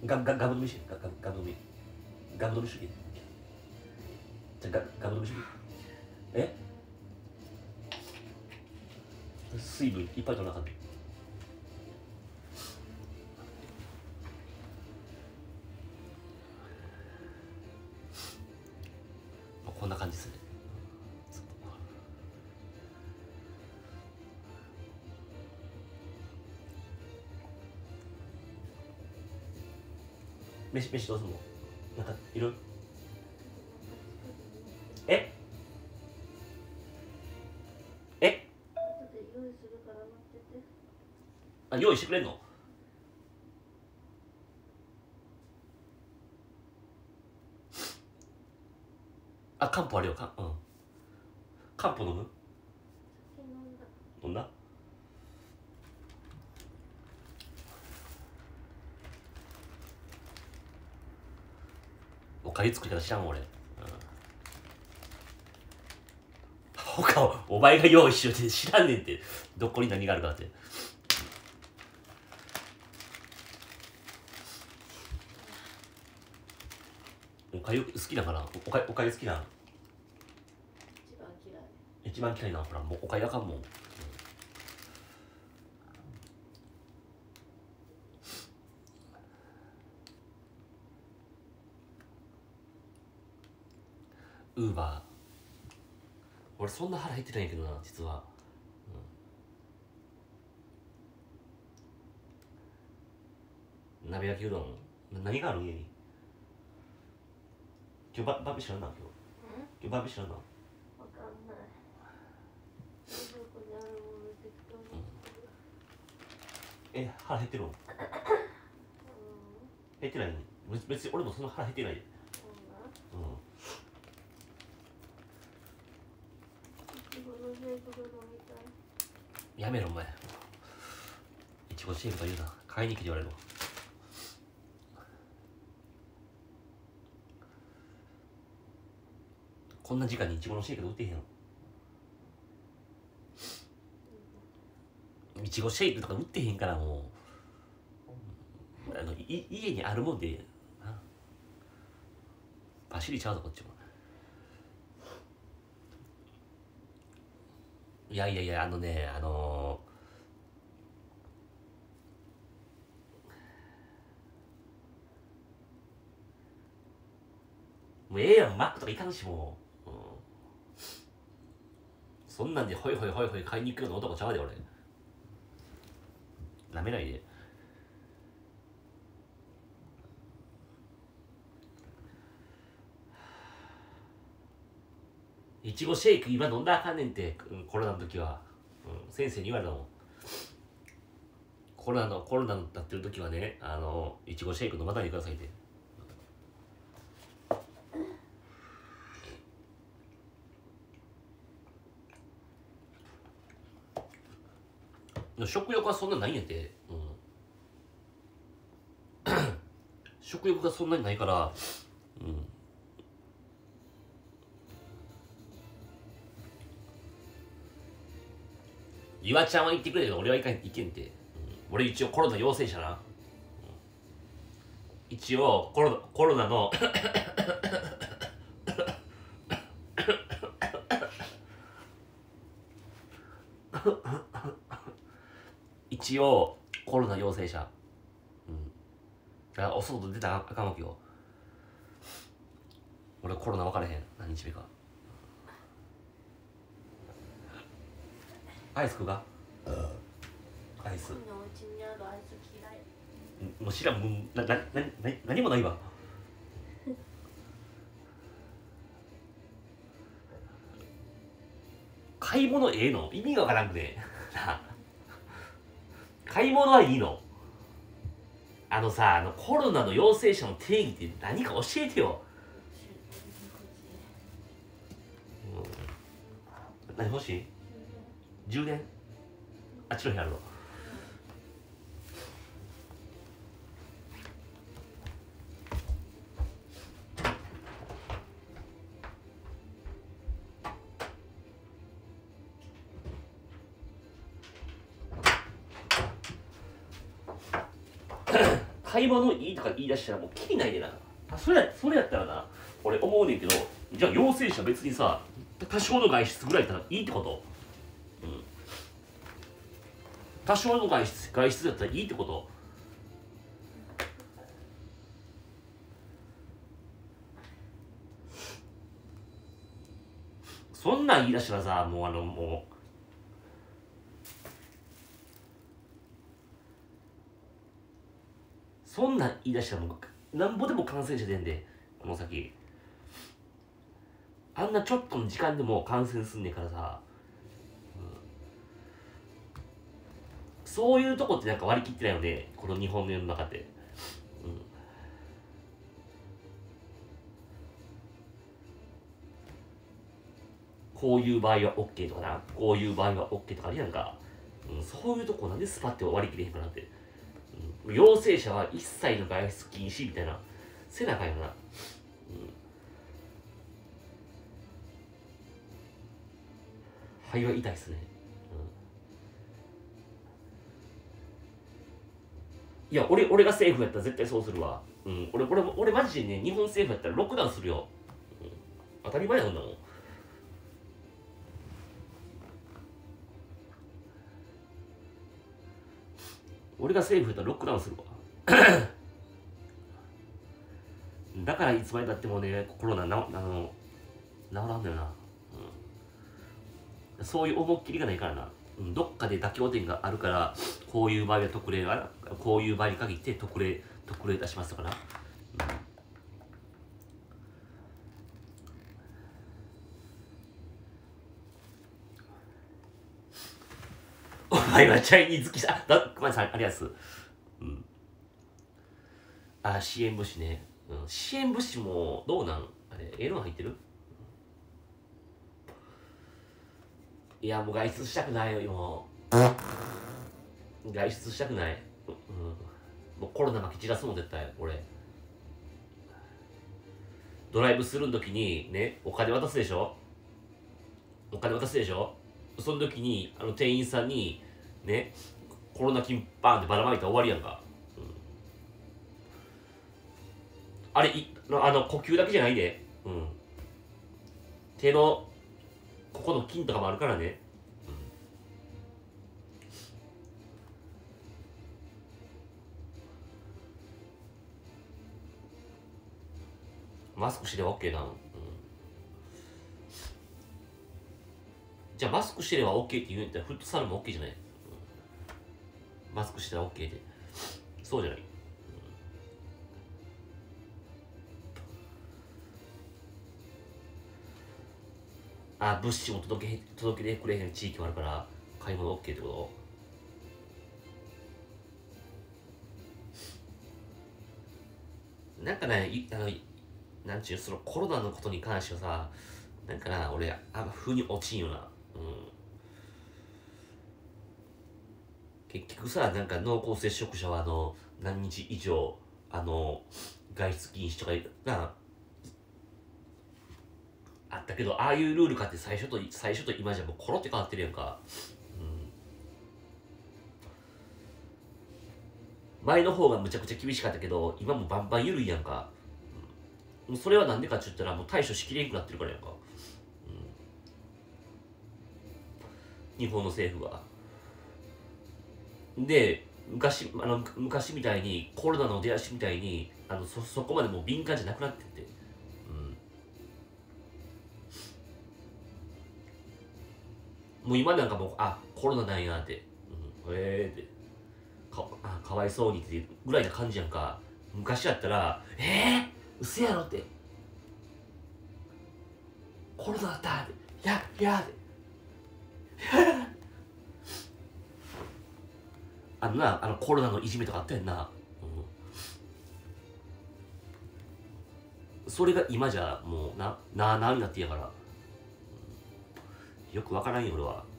ガガガブ飲みしてガガガブ飲みガブ飲み主義じゃガガブ飲み主義え水分いっぱい取らなかったこんな感じですね飯飯どうすんのなんかいるええ
後で用意するから待ってて。
あ用意してくれんのあ漢方あるよかうん漢方飲む
酒飲んだ。
飲んだおかゆ作り方知らん俺、うん、他をお前が用意しようって知らんねんってどこに何があるかっておかゆ好きだからおかゆおかゆ好きな
一番嫌い。
一番嫌いなほらもうおかゆあかんもん、うんウーバー俺そんな腹減ってないけどな実は、うん、鍋焼きうどんな何がある家に今日ババーベ知らんな今日今日バーベ知らんな
わかんない。冷蔵庫にあるもの適当に作る。
え腹減ってるの
うん。
減ってないの別別に俺もそんな腹減ってないで
そうな。
うん
いちごのシェイクが飲みたい。
やめろお前いちごシェイクと言うな買いに来て言われるわこんな時間にいちごのシェイク売ってへんのいちごシェイクとか売ってへんからもうあのい家にあるもんでなパシリちゃうぞこっちもいやいやいやあのねあのー、もうええやんマックとか行かんしもう、うん、そんなんでホイホイホイホイ買いに行くような男ちゃうで俺なめないでいちごシェイク今飲んだらあかんねんって、うん、コロナの時は、うん、先生に言われたもんコロナのコロナになってる時はねあのいちごシェイク飲まないでくださいって食欲はそんなないんやて、うん、食欲がそんなにないからうん岩ちゃんは言ってくれけど俺はいかんいけんて、うん、俺一応コロナ陽性者な、うん、一応コロナコロナの一応コロナ陽性者、うん、だからお外出たらあかんわけよ俺コロナ分からへん何日目かアイス食うかアイス
のうちにあるアイス嫌い。
もう知らんもうなななな何もないわ買い物ええの意味がわからんくて買い物はいいのあのさあのコロナの陽性者の定義って何か教えてよ、うん、何欲しい充電あっちの部屋あるの買い物いいとか言い出したらもうきりないでな。あそれやそれやったらな、俺思うねんけど、じゃあ陽性者別にさ多少の外出ぐらいだったらいいってこと、うん、多少の外出外出だったらいいってこと。そんなん言い出したらさ、もうあのもうそんなん言い出したらもうなんぼでも感染者出んで、この先あんなちょっとの時間でも感染すんねんからさ、うん、そういうとこってなんか割り切ってないよね、この日本の世の中で、うん、こういう場合は OK とかな、こういう場合は OK とかあるやんか、うん、そういうとこなんでスパッて割り切れへんかなって、うん、陽性者は一切の外出禁止みたいなせなあかんよな、うん、肺は痛いっすね、うん、いや俺俺が政府やったら絶対そうするわ、うん、俺俺俺マジでね、日本政府やったらロックダウンするよ、うん、当たり前なんだもん。俺が政府やったらロックダウンするわだからいつまでたってもね、コロナなあの治らんだよな、うん、そういう思いっきりがないからな、うん、どっかで妥協点があるから、こういう場合は特例が、こういう場合に限って特例特例出しますとかな、うん、お前はチャイニーズ好きさ、だごめんなさい、ありがとうございます、うん、あ、支援物資ね、うん、支援物資もどうなん、あれエロン入ってる。いやもう外出したくないよ、もう外出したくない、うん、もうコロナまき散らすもん絶対俺。ドライブスルーの時にね、お金渡すでしょ、お金渡すでしょ、その時にあの店員さんにね、コロナ菌バーンってばらまいたら終わりやんか、うん、あれいあの呼吸だけじゃないで、うん、手のここの菌とかもあるからね、うん、マスクしてれば OK な、うん、じゃあマスクしてれば OK って言うんやったらフットサルも OK じゃない、うん、マスクしてたら OK で、そうじゃない、うん、あ、物資も届け届けてくれへん地域もあるから買い物 OK ってこと。なんかね、いあのなんちゅう、そのコロナのことに関してはさ、なんかな、俺あんま風に落ちんよな、うん、結局さ、なんか濃厚接触者はあの何日以上あの外出禁止とかなあったけど、ああいうルールかって最初と最初と今じゃもうコロって変わってるやんか、うん、前の方がむちゃくちゃ厳しかったけど今もバンバン緩いやんか、うん、それはなんでかって言ったらもう対処しきれんくなってるからやんか、うん、日本の政府が。で昔あの昔みたいにコロナの出足みたいにあの そ, そこまでもう敏感じゃなくなってって、うん、もう今なんかもうあコロナなんやって、うん、ええー、ってかあかわいそうにってぐらいな感じやんか。昔やったらええー、うせやろってコロナだったってやいやってあのな、あのコロナのいじめとかあったやんな、うん、それが今じゃもうななあなあになってやから、うん、よくわからんよ俺は。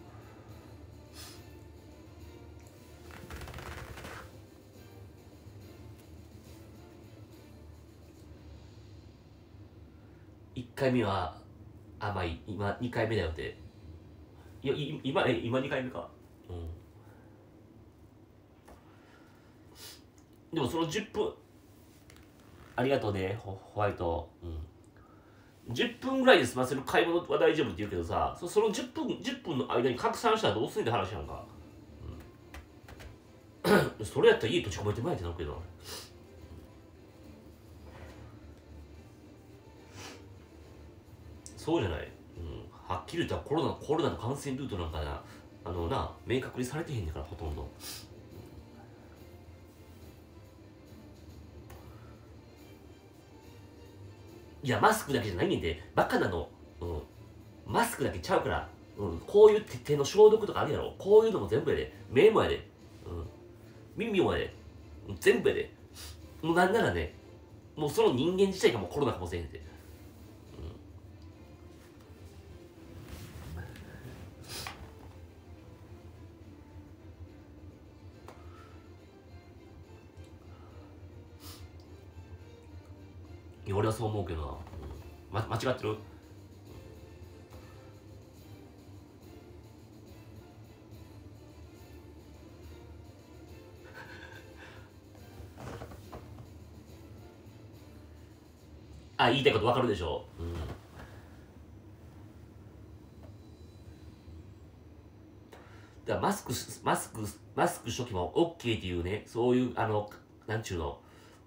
いっかいめは甘い、今にかいめだよって。いやい今え今にかいめか、うん、 でもそのじゅっぷんありがとうねホホワイト、うん、じゅっぷんぐらいで済ませる買い物は大丈夫って言うけどさ、そそのじゅっぷんじゅっぷんの間に拡散したらどうすんって話なんか、うん、それやったら家閉じ込めてまいってなるけど、そうじゃない、うん、はっきり言ったらコロナコロナの感染ルートなんかな、あのな明確にされてへんねんからほとんど。いやマスクだけじゃないねんでバカなの、うん、マスクだけちゃうから、うん、こういう手手の消毒とかあるやろ、こういうのも全部やで、目もやで、うん、耳もやで、全部やで、もうなんならね、もうその人間自体がもうコロナかもしれへんで、いや俺はそう思うけどな、うんま、間違ってる。あ、言いたいこと分かるでしょ、うん、だからマスクマスクマスクしとけば OK っていうね、そういうあのなんちゅうの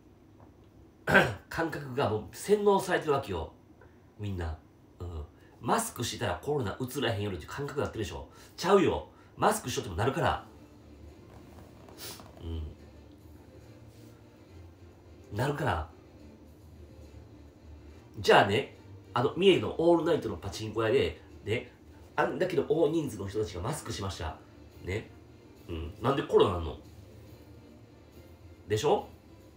感覚がもう洗脳されてるわけよみんな、うん、マスクしたらコロナうつらへんよりっていう感覚になってるでしょ。ちゃうよ、マスクしとってもなるから、うん、なるから。じゃあね、あの三重のオールナイトのパチンコ屋でね、あんだけの大人数の人たちがマスクしましたね、うん、なんでコロナなんのでしょ。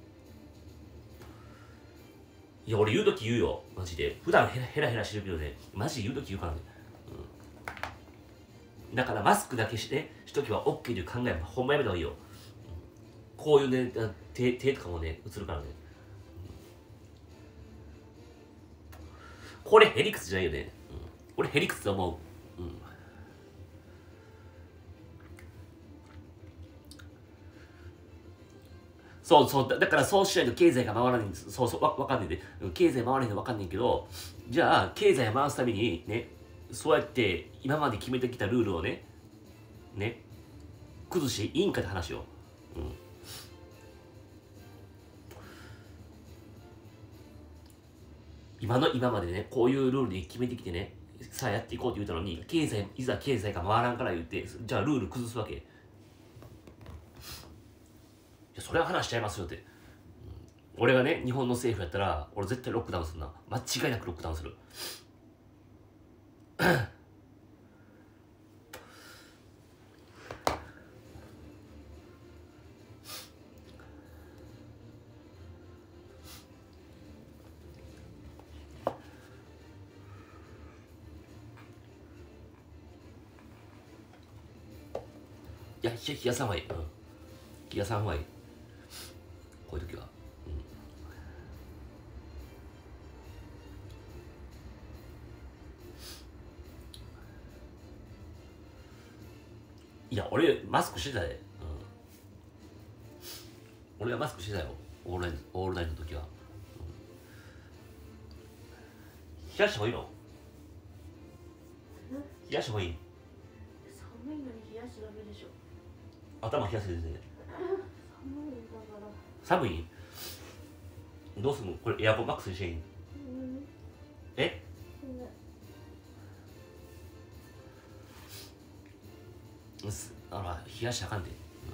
いや俺言うとき言うよマジで、普段ヘラヘラヘラしてるけどね、マジで言うとき言うからね、うん、だからマスクだけしてしとけば OK という考えはほんまやめた方がいいよ、うん、こういうね手手とかもね映るからね、うん、これヘリクスじゃないよね、うん、俺ヘリクスと思う、うん、そうそうだ、だからそうしないと経済が回らないんです。そうそう、わ分かんないで、経済回らないの分かんないけど、じゃあ経済を回すためにね、そうやって今まで決めてきたルールをねね崩していいんかって話を、うん、今の今までねこういうルールで決めてきてね、さあやっていこうって言ったのに、経済いざ経済が回らんから言って、じゃあルール崩すわけ、いやそれは話しちゃいますよって、うん、俺がね日本の政府やったら俺絶対ロックダウンするな、間違いなくロックダウンするいや冷やさんはいい、うん、冷やさんはいい、こういう時は、うん、いや俺マスクしてたで、うん、俺はマスクしてたよオールナイトオールナイトの時は、うん、冷やした方がいいの、冷やした方がいい、
寒いのに冷やしダメでしょ。
頭冷やせてて
寒いんだから
寒い、どうすんのこれエアコンマックスにしていい、
うん
え
うん
すあら冷やしたらあかんで、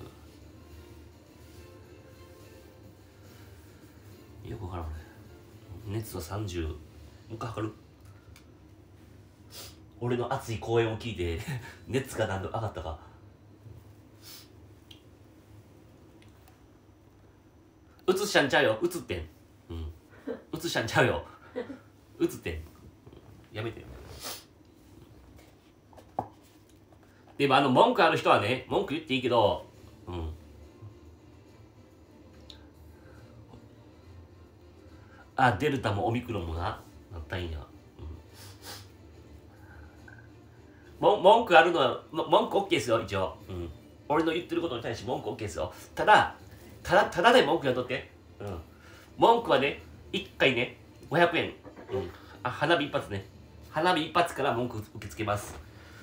うん、よくわからん俺、熱はさんじゅうもう一回測る、俺の熱い講演を聞いて熱が何度上がったか、映したんちゃうよ、映ってん、うん、映したんちゃうよ映ってん、うん、やめてよ。でもあの文句ある人はね文句言っていいけど、うん、あデルタもオミクロンもななったんや、うん、も文句あるのは文句 OK ですよ一応、うん、俺の言ってることに対して文句 OK ですよ。ただただただで文句やっとって、うん、文句はねいっかいねごひゃくえん、うん、あ花火一発ね花火一発から文句受け付けます。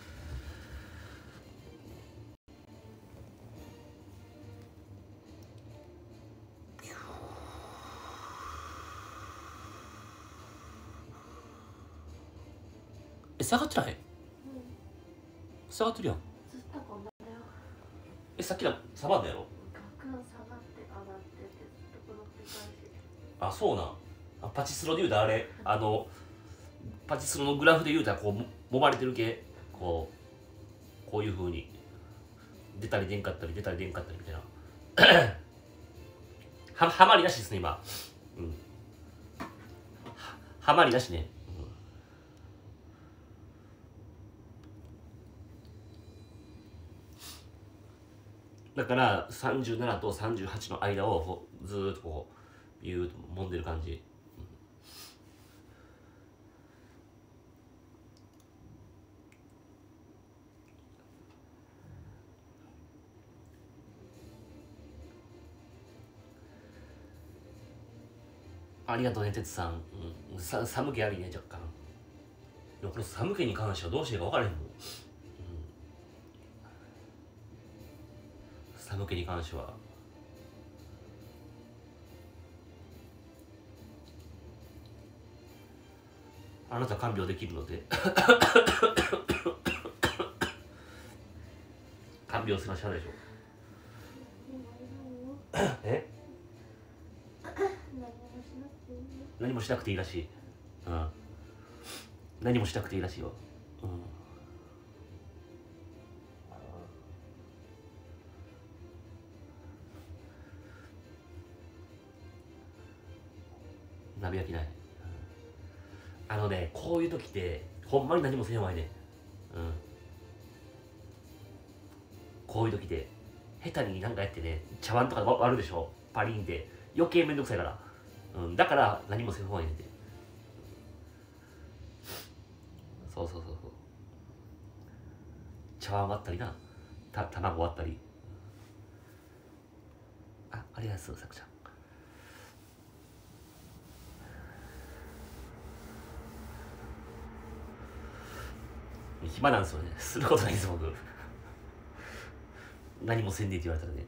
え下がってない？下がってるやん。
ずっとこんなだよ。
えさっきのサバンだやろ。
ガクン下がって上がってってずっとこの繰り返し。
あそうなん。あパチスロで言うたらあれあのパチスロのグラフで言うたらこうも揉まれてる系こうこういう風に出たり出んかったり出たり出んかったりみたいなははまりなしですね今、うん、ははまりなしね、うん、だからさんじゅうななとさんじゅうはちの間をずーっとこうビューッと揉んでる感じ。ありがとうね、てつさん、うん、さ寒気ありね、若干。でもこの寒気に関してはどうしていいか分からへんもん、うん、寒気に関しては。あなた看病できるので看病すらしゃないでしょえ何もしなくていいらしい、うん、何もしなくていいらしいよ、うん、鍋焼きない、うん、あのねこういう時ってほんまに何もせんわいね、うん、こういう時で下手になんかやってね茶碗とか割るでしょパリンって余計めんどくさいから、うん、だから何もせん方がいいねんて。そうそうそうそう茶碗割ったりなた卵割ったり。あありがとうさくちゃん暇なんですよねすることないです僕何もせんねえって言われたらね、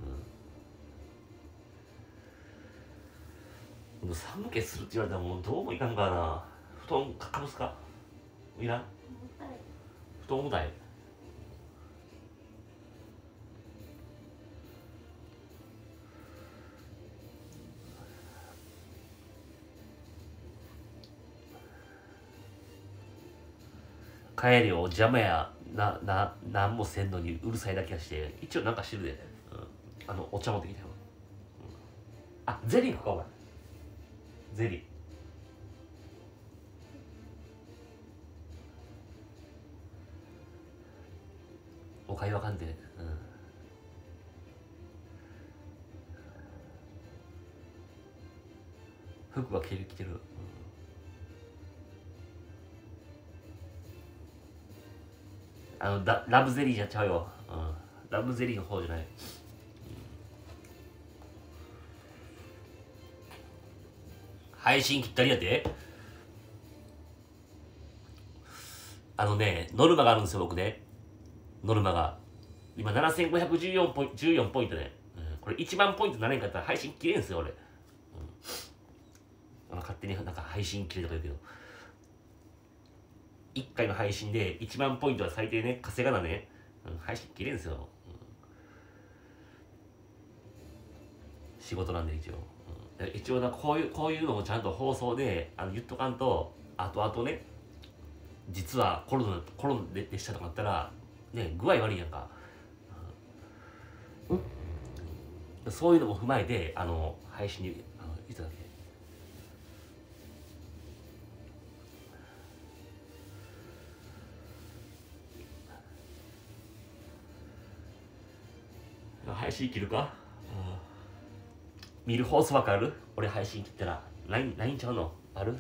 うん、もう寒気するって言われたらもうどうもいかんからな。布団かぶすかいらん布団重たい。帰りを邪魔やなななんもせんのにうるさいだけはして一応なんかしてるで、うん、あのお茶持ってきたよ、うん、あゼリー行くかお前ゼリーお会話かんで、うん、服は着てる着てる、うん、あのだラブゼリーじゃちゃうよ、うん、ラブゼリーの方じゃない、うん、配信切ったりやってあのねノルマがあるんですよ僕ね。ノルマが今ななせんごひゃくじゅうよんポイントじゅうよんポイントね、うん、これいちまんポイントなれんかったら配信切れんすよ俺、うん、あの勝手になんか配信切れとか言うけどいっかいの配信でいちまんポイントは最低ね稼がなね、うん、配信切れんすよ、うん、仕事なんで一応、うん、一応なこういうこういうのをちゃんと放送であの言っとかんと後々ね実はコロナコロナででしたとかあったらね具合悪いやんか、うん、そういうのも踏まえてあの配信にあの言っただけ。配信切るか、うん、見る放送枠ある俺配信切ったら ライン, ラインちゃうのある、うん、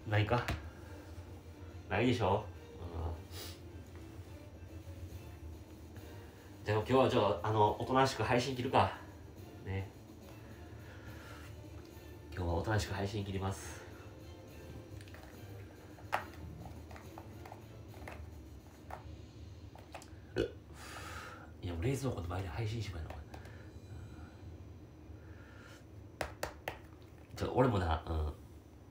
ないかないでしょ、うん、じゃあ今日はちょっとあのおとなしく配信切るかね。今日はおとなしく配信切ります。いやもう冷蔵庫の前で配信しまいな。ちょ俺もな、うん、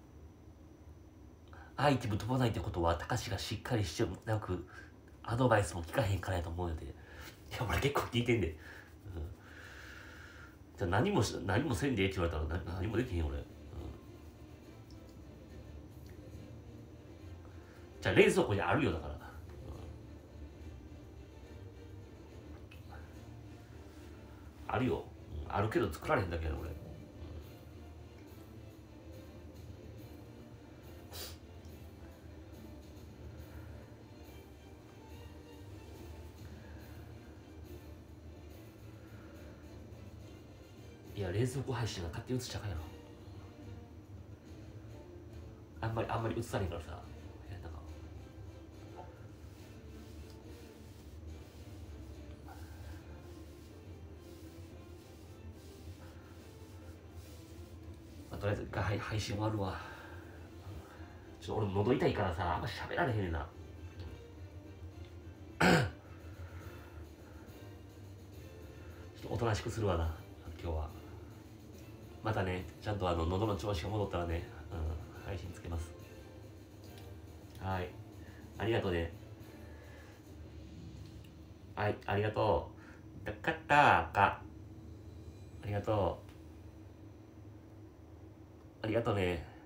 アイテム飛ばないってことは高志がしっかりしてなくアドバイスも聞かへんからやと思うよで。いや俺結構聞いてんで、うん、じゃあ何もし何もせんでええって言われたら何何もできへん俺、うん、じゃあ冷蔵庫にあるよだから、うん、あるよ、うん、あるけど作られへんだけやろ俺。いや冷蔵庫配信が勝手に映しちゃうかんやろ。あんまりあんまり映されへんからさ、なんかまあ、とりあえず一回配配信終わるわ。ちょっと俺も喉痛いからさあんま喋られへんねんな。ちょっとおとなしくするわな今日は。またねちゃんとあの喉の調子が戻ったらね、うん、配信つけます。はい、ありがとうね。はい、ありがとう。だかったか。ありがとう。ありがとうね。